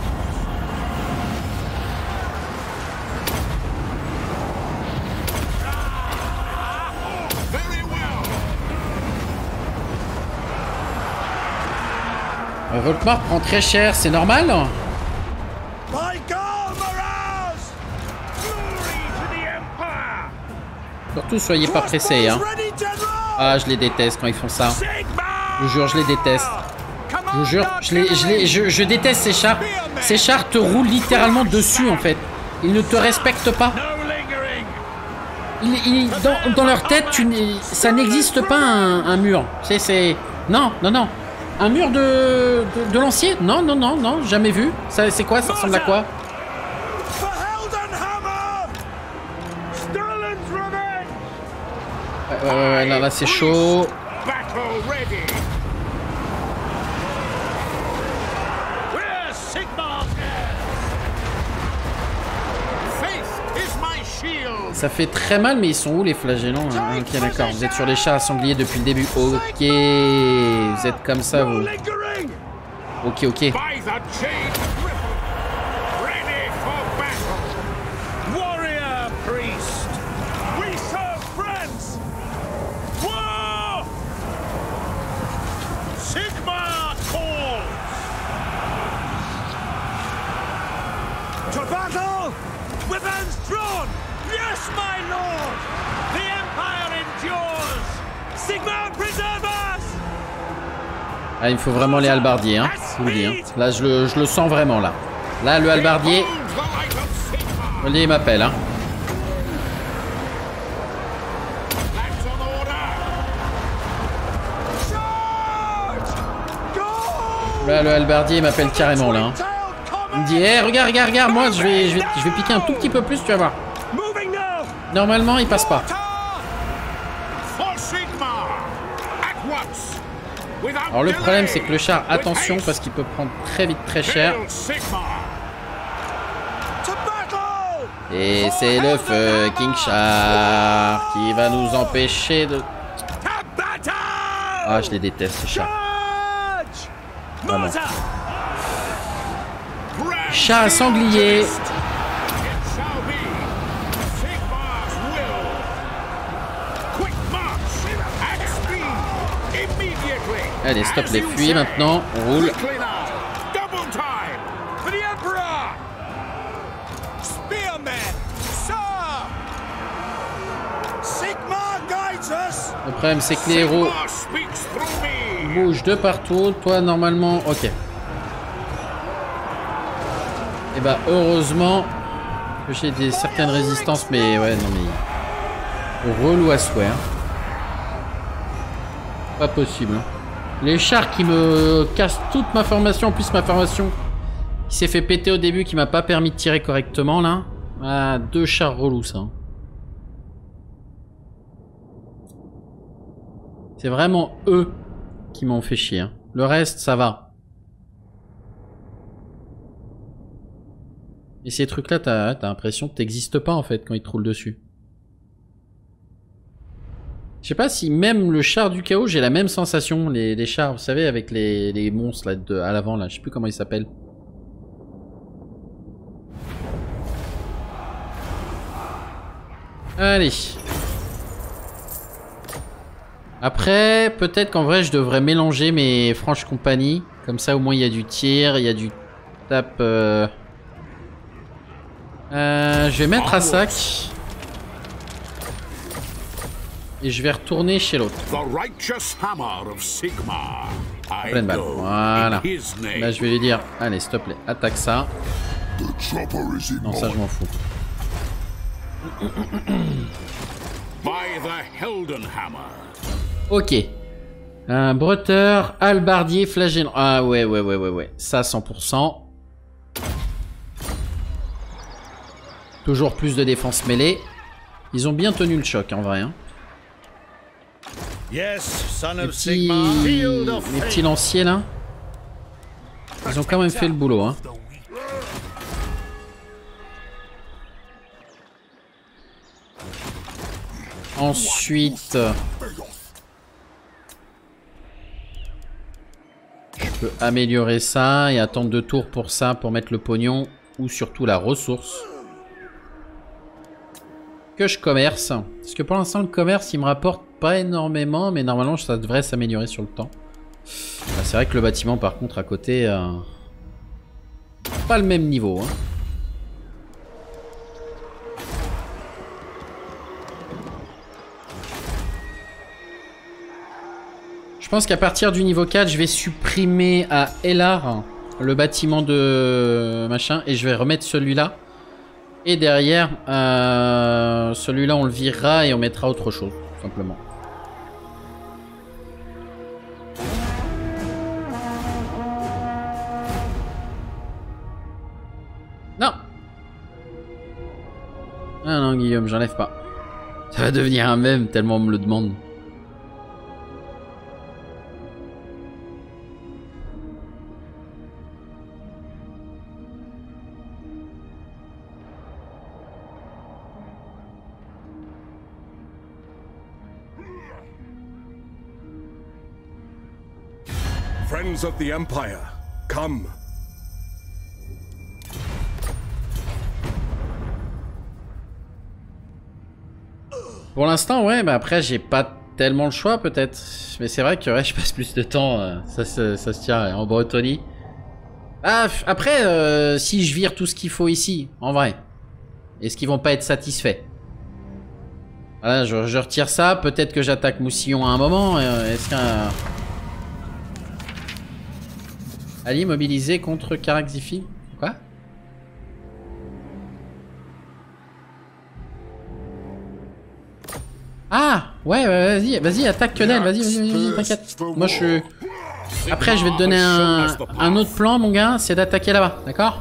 Volkmar prend très cher, c'est normal? By Galmaras! Glory to the Empire! Surtout, soyez pas pressés, hein. Ready, General! Ah, je les déteste quand ils font ça. Sigmar! Je vous jure, je les déteste. Je vous jure, je, les, je, les, je, je déteste ces chars. Ces chars te roulent littéralement dessus, en fait. Ils ne te respectent pas. Ils, ils, dans, dans leur tête, tu, ça n'existe pas un, un mur. C'est, c'est... Non, non, non. Un mur de, de, de lancier? Non, non, non, non, jamais vu. Ça, c'est quoi? Ça ressemble à quoi? Ouais, ouais, ouais, là, là c'est chaud. Ça fait très mal, mais ils sont où les flagellants hein? Ok, d'accord. Vous êtes sur les chars à sangliers depuis le début. Ok. Vous êtes comme ça, vous. Ok, ok. By the chain, ready for battle. Warrior priest, we serve friends. War! Sigma calls. To battle! Weapons drawn! Yes, my lord! The Empire endures! Sigma preserve us! Ah, il me faut vraiment les halbardiers, hein. Je vous le dis, hein. Là, je le, je le sens vraiment, là. Là, le halbardier... Le il m'appelle, hein. Là, le halbardier, il m'appelle carrément, là. Hein. Il me dit, hé, hey, regarde, regarde, regarde, moi, je vais, je, vais, je vais piquer un tout petit peu plus, tu vas voir. Normalement, il passe pas. Alors, le problème, c'est que le char, attention, parce qu'il peut prendre très vite très cher. Et c'est le fucking char qui va nous empêcher de... Ah, je les déteste, ces chars. Vraiment. Chat à sanglier. Allez, stop les fuites maintenant, on roule. Le problème c'est que les héros bougent de partout. Toi normalement, ok. Et bah heureusement que j'ai des certaines résistances, mais ouais non mais relou à souhait. Hein. Pas possible. Les chars qui me cassent toute ma formation, en plus ma formation qui s'est fait péter au début, qui m'a pas permis de tirer correctement là. Ah, deux chars relous ça. C'est vraiment eux qui m'ont fait chier. Hein. Le reste ça va. Et ces trucs là, t'as t'as l'impression que t'existes pas en fait quand ils te roulent dessus. Je sais pas si même le char du chaos, j'ai la même sensation. Les, les chars, vous savez, avec les, les monstres là, de, à l'avant, là. Je sais plus comment ils s'appellent. Allez. Après, peut-être qu'en vrai, je devrais mélanger mes franches compagnies. Comme ça, au moins, il y a du tir, il y a du tape... Euh... Euh, je vais mettre à sac. Et je vais retourner chez l'autre. Pleine balle. Voilà. Là, je vais lui dire, allez, s'il te plaît, attaque ça. Non, ça, je m'en fous. Ok. Un bretteur, halbardier, flagellant. Ah ouais, ouais, ouais, ouais, ouais. Ça, cent pour cent. Toujours plus de défense mêlée. Ils ont bien tenu le choc, en vrai. Hein. Yes, son les, of petits... Sigma, field of les petits lanciers là, ils ont quand même fait le boulot. Hein. Ensuite, je peux améliorer ça et attendre deux tours pour ça, pour mettre le pognon ou surtout la ressource. Que je commerce. Parce que pour l'instant, le commerce, il me rapporte pas énormément, mais normalement, ça devrait s'améliorer sur le temps. Ah, c'est vrai que le bâtiment, par contre, à côté, euh, pas le même niveau. Hein. Je pense qu'à partir du niveau quatre, je vais supprimer à Elar le bâtiment de machin et je vais remettre celui-là. Et derrière, euh, celui-là, on le virera et on mettra autre chose, tout simplement. Non. Ah non, Guillaume, j'enlève pas. Ça va devenir un mème tellement on me le demande. Friends of the Empire, come. Pour l'instant, ouais, mais après, j'ai pas tellement le choix, peut-être. Mais c'est vrai que ouais, je passe plus de temps, euh, ça, ça, ça se tient, en Bretonie. Ah, après, euh, si je vire tout ce qu'il faut ici, en vrai, est-ce qu'ils vont pas être satisfaits? Voilà, je, je retire ça, peut-être que j'attaque Moussillon à un moment. Euh, est-ce qu'un... Ali mobilisé contre Caraxifi? Quoi? Ah ouais, ouais vas-y, vas-y, attaque Quenelle, vas-y, vas-y, vas-y, t'inquiète. Moi je suis... Après je vais te donner un, un autre plan mon gars, c'est d'attaquer là-bas, d'accord?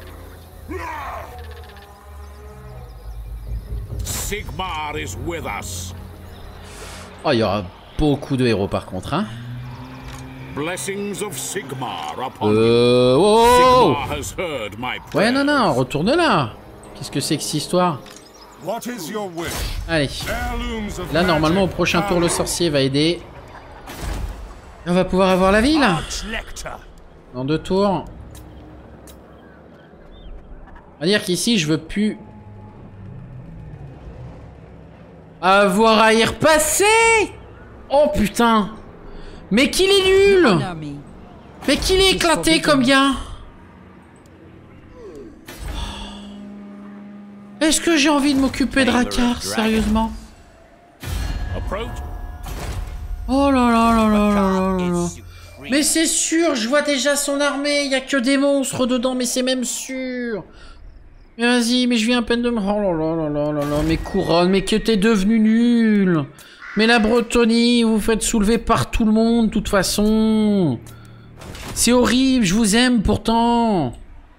Sigmar is with us. Oh, il y aura beaucoup de héros par contre, hein. Blessings of Sigmar upon Euh... Oh, oh, oh. Sigmar has heard my prayers. Ouais, non, non, retourne là. Qu'est-ce que c'est que cette histoire? What is your wish? Allez. Heirlooms of Là, normalement, au magic prochain tour, le power. sorcier va aider. On va pouvoir avoir la ville. Dans deux tours. On va dire qu'ici, je veux plus... avoir à y repasser. Oh, putain. Mais qu'il est nul. Mais qu'il est éclaté comme gars. Est-ce que j'ai envie de m'occuper de Rakkar, sérieusement? Oh là là là là là là là. Mais c'est sûr, je vois déjà son armée, il y a que des monstres dedans, mais c'est même sûr. Mais vas-y, mais je viens à peine de me... Oh là là là là là là, mais couronne, mais que t'es devenu nul. Mais la Bretonie, vous vous faites soulever par tout le monde, de toute façon. C'est horrible, je vous aime pourtant.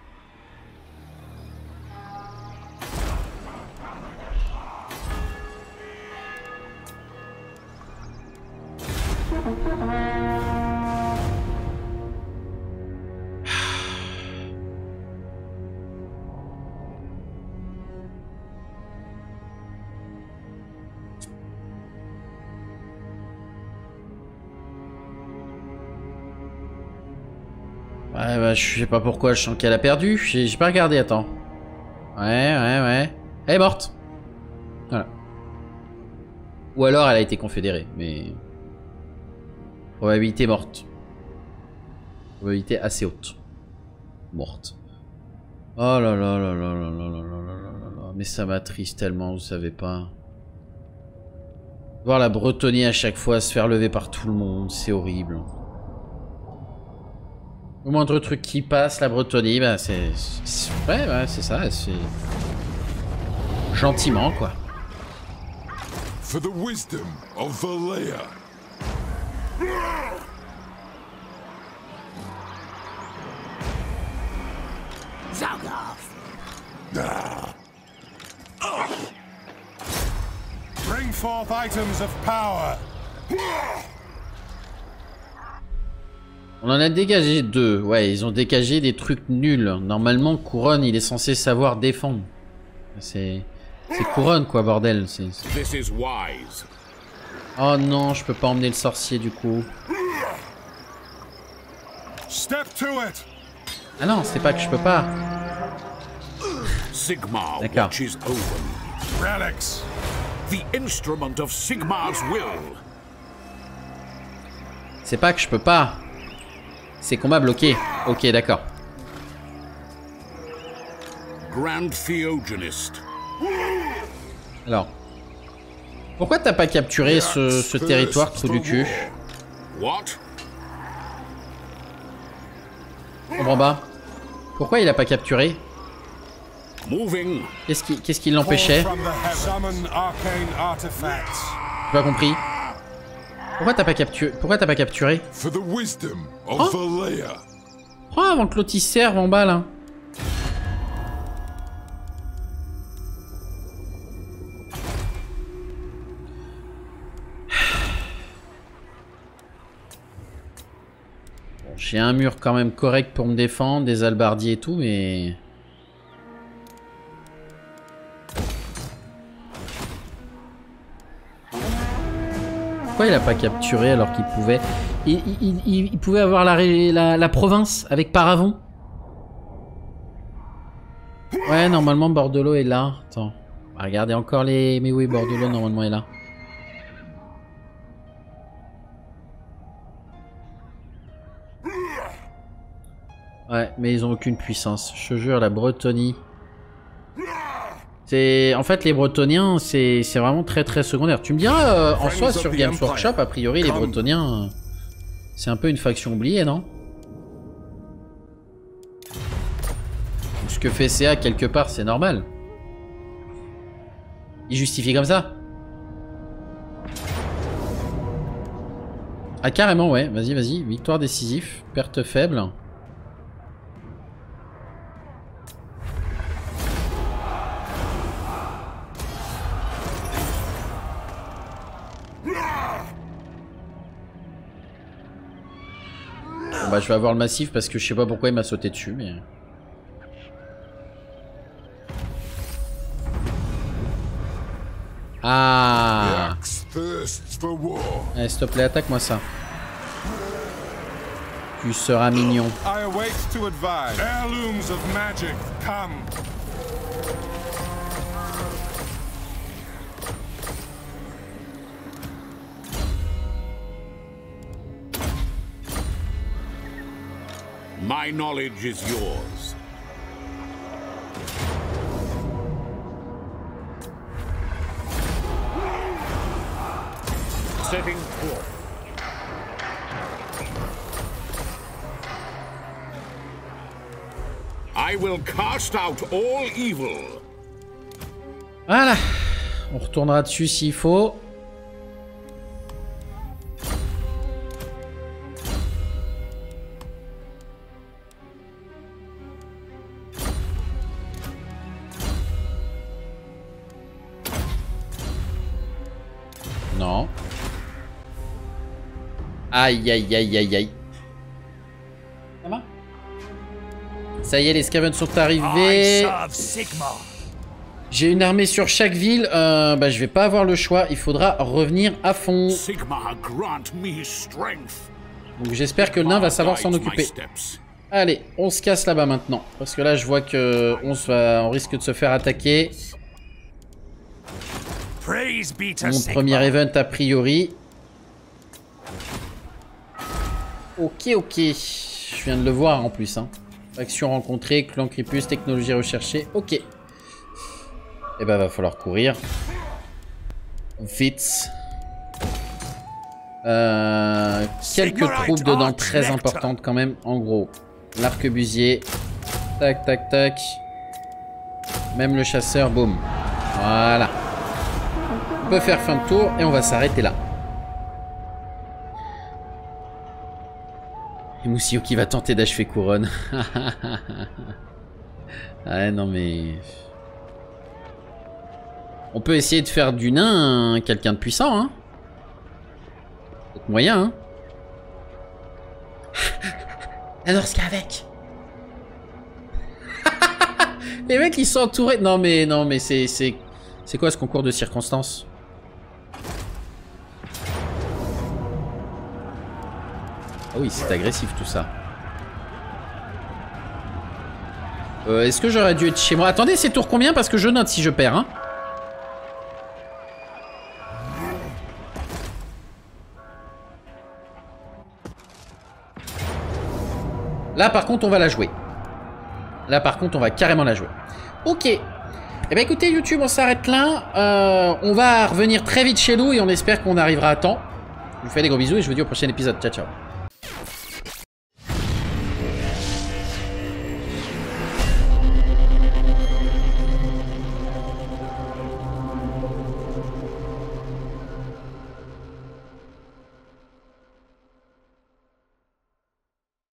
Ouais, bah, je sais pas pourquoi, je sens qu'elle a perdu. J'ai j'ai pas regardé, attends. Ouais, ouais, ouais. Elle est morte. Voilà. Ou alors elle a été confédérée, mais... Probabilité morte. Probabilité assez haute. Morte. Oh là là là là là là là là là là. Mais ça m'attriste tellement, vous savez pas. Voir la Bretonie à chaque fois se faire lever par tout le monde, c'est horrible. Au moindre truc qui passe, la Bretonie, bah c'est... Ouais, ouais, c'est ça, c'est... Gentiment, quoi. For the wisdom of Valea. Bring forth items of power. On en a dégagé deux. Ouais, ils ont dégagé des trucs nuls. Normalement, Couronne, il est censé savoir défendre. C'est... C'est Couronne, quoi, bordel. C'est... This is wise. Oh non, je peux pas emmener le sorcier, du coup. Step to it. Ah non, c'est pas que je peux pas. Sigmar D'accord. watches over me. Relics. The instrument of Sigmar's will. C'est pas que je peux pas. C'est combat bloqué. Ok, d'accord. Grand Theogenist. Alors. Pourquoi t'as pas capturé ce, ce territoire, trou du cul? What? Je comprends pas. Pourquoi il a pas capturé? Moving. Qu'est-ce qui, qu'est-ce qui l'empêchait? Summon arcane artifacts. J'ai pas compris. Pourquoi t'as pas capturé? Pourquoi t'as pas capturé? For the wisdom of Huh? Valea. Prends avant que l'autre il serve en bas là. Bon, j'ai un mur quand même correct pour me défendre, des halbardiers et tout, mais... Pourquoi il a pas capturé alors qu'il pouvait? Il, il, il, il pouvait avoir la, la, la province avec Paravon. Ouais, normalement Bordelot est là. Attends. Regardez encore les... Mais oui, Bordelot normalement est là. Ouais, mais ils ont aucune puissance. Je te jure, la Bretonie... C'est... En fait, les Bretoniens, c'est vraiment très très secondaire. Tu me diras, euh, en soi, sur Games Workshop, a priori, les Bretoniens... Euh, c'est un peu une faction oubliée, non? Ce que fait C A, quelque part, c'est normal. Il justifie comme ça. Ah, carrément, ouais. Vas-y, vas-y. Victoire décisive. Perte faible. Bon, bah, je vais avoir le massif parce que je sais pas pourquoi il m'a sauté dessus, mais... Ah. Allez, s'il te plaît, attaque-moi ça. Tu seras mignon. My knowledge is yours. Setting forth. I will cast out all evil. Voilà. On retournera dessus s'il faut. Non. Aïe aïe aïe aïe aïe. Ça va? Ça y est, les Scavens sont arrivés. J'ai une armée sur chaque ville. Euh, bah, je vais pas avoir le choix. Il faudra revenir à fond. Donc j'espère que le nain va savoir s'en occuper. Allez, on se casse là-bas maintenant. Parce que là, je vois que on, se va, on risque de se faire attaquer. Mon premier event a priori. Ok, ok. Je viens de le voir en plus. Hein. Action rencontrée, clan Cripus, technologie recherchée. Ok. Et eh ben, va falloir courir. Vite. Euh, quelques troupes dedans très importantes quand même. En gros, l'arquebusier. Tac, tac, tac. Même le chasseur, boum. Voilà. On peut faire fin de tour et on va s'arrêter là. Et Moussio qui va tenter d'achever couronne. Ouais, non mais... On peut essayer de faire du nain quelqu'un de puissant, hein. C'est moyen, hein. Alors ce qu'il y a avec. Les mecs ils sont entourés. Non mais non mais c'est c'est c'est quoi ce concours de circonstances? Ah oui, c'est agressif tout ça. Euh, Est-ce que j'aurais dû être chez moi? Attendez, c'est tour combien? Parce que je note si je perds, hein. Là par contre on va la jouer. Là par contre on va carrément la jouer. Ok. Eh bien écoutez YouTube, on s'arrête là. euh, On va revenir très vite chez nous et on espère qu'on arrivera à temps. Je vous fais des gros bisous et je vous dis au prochain épisode. Ciao ciao.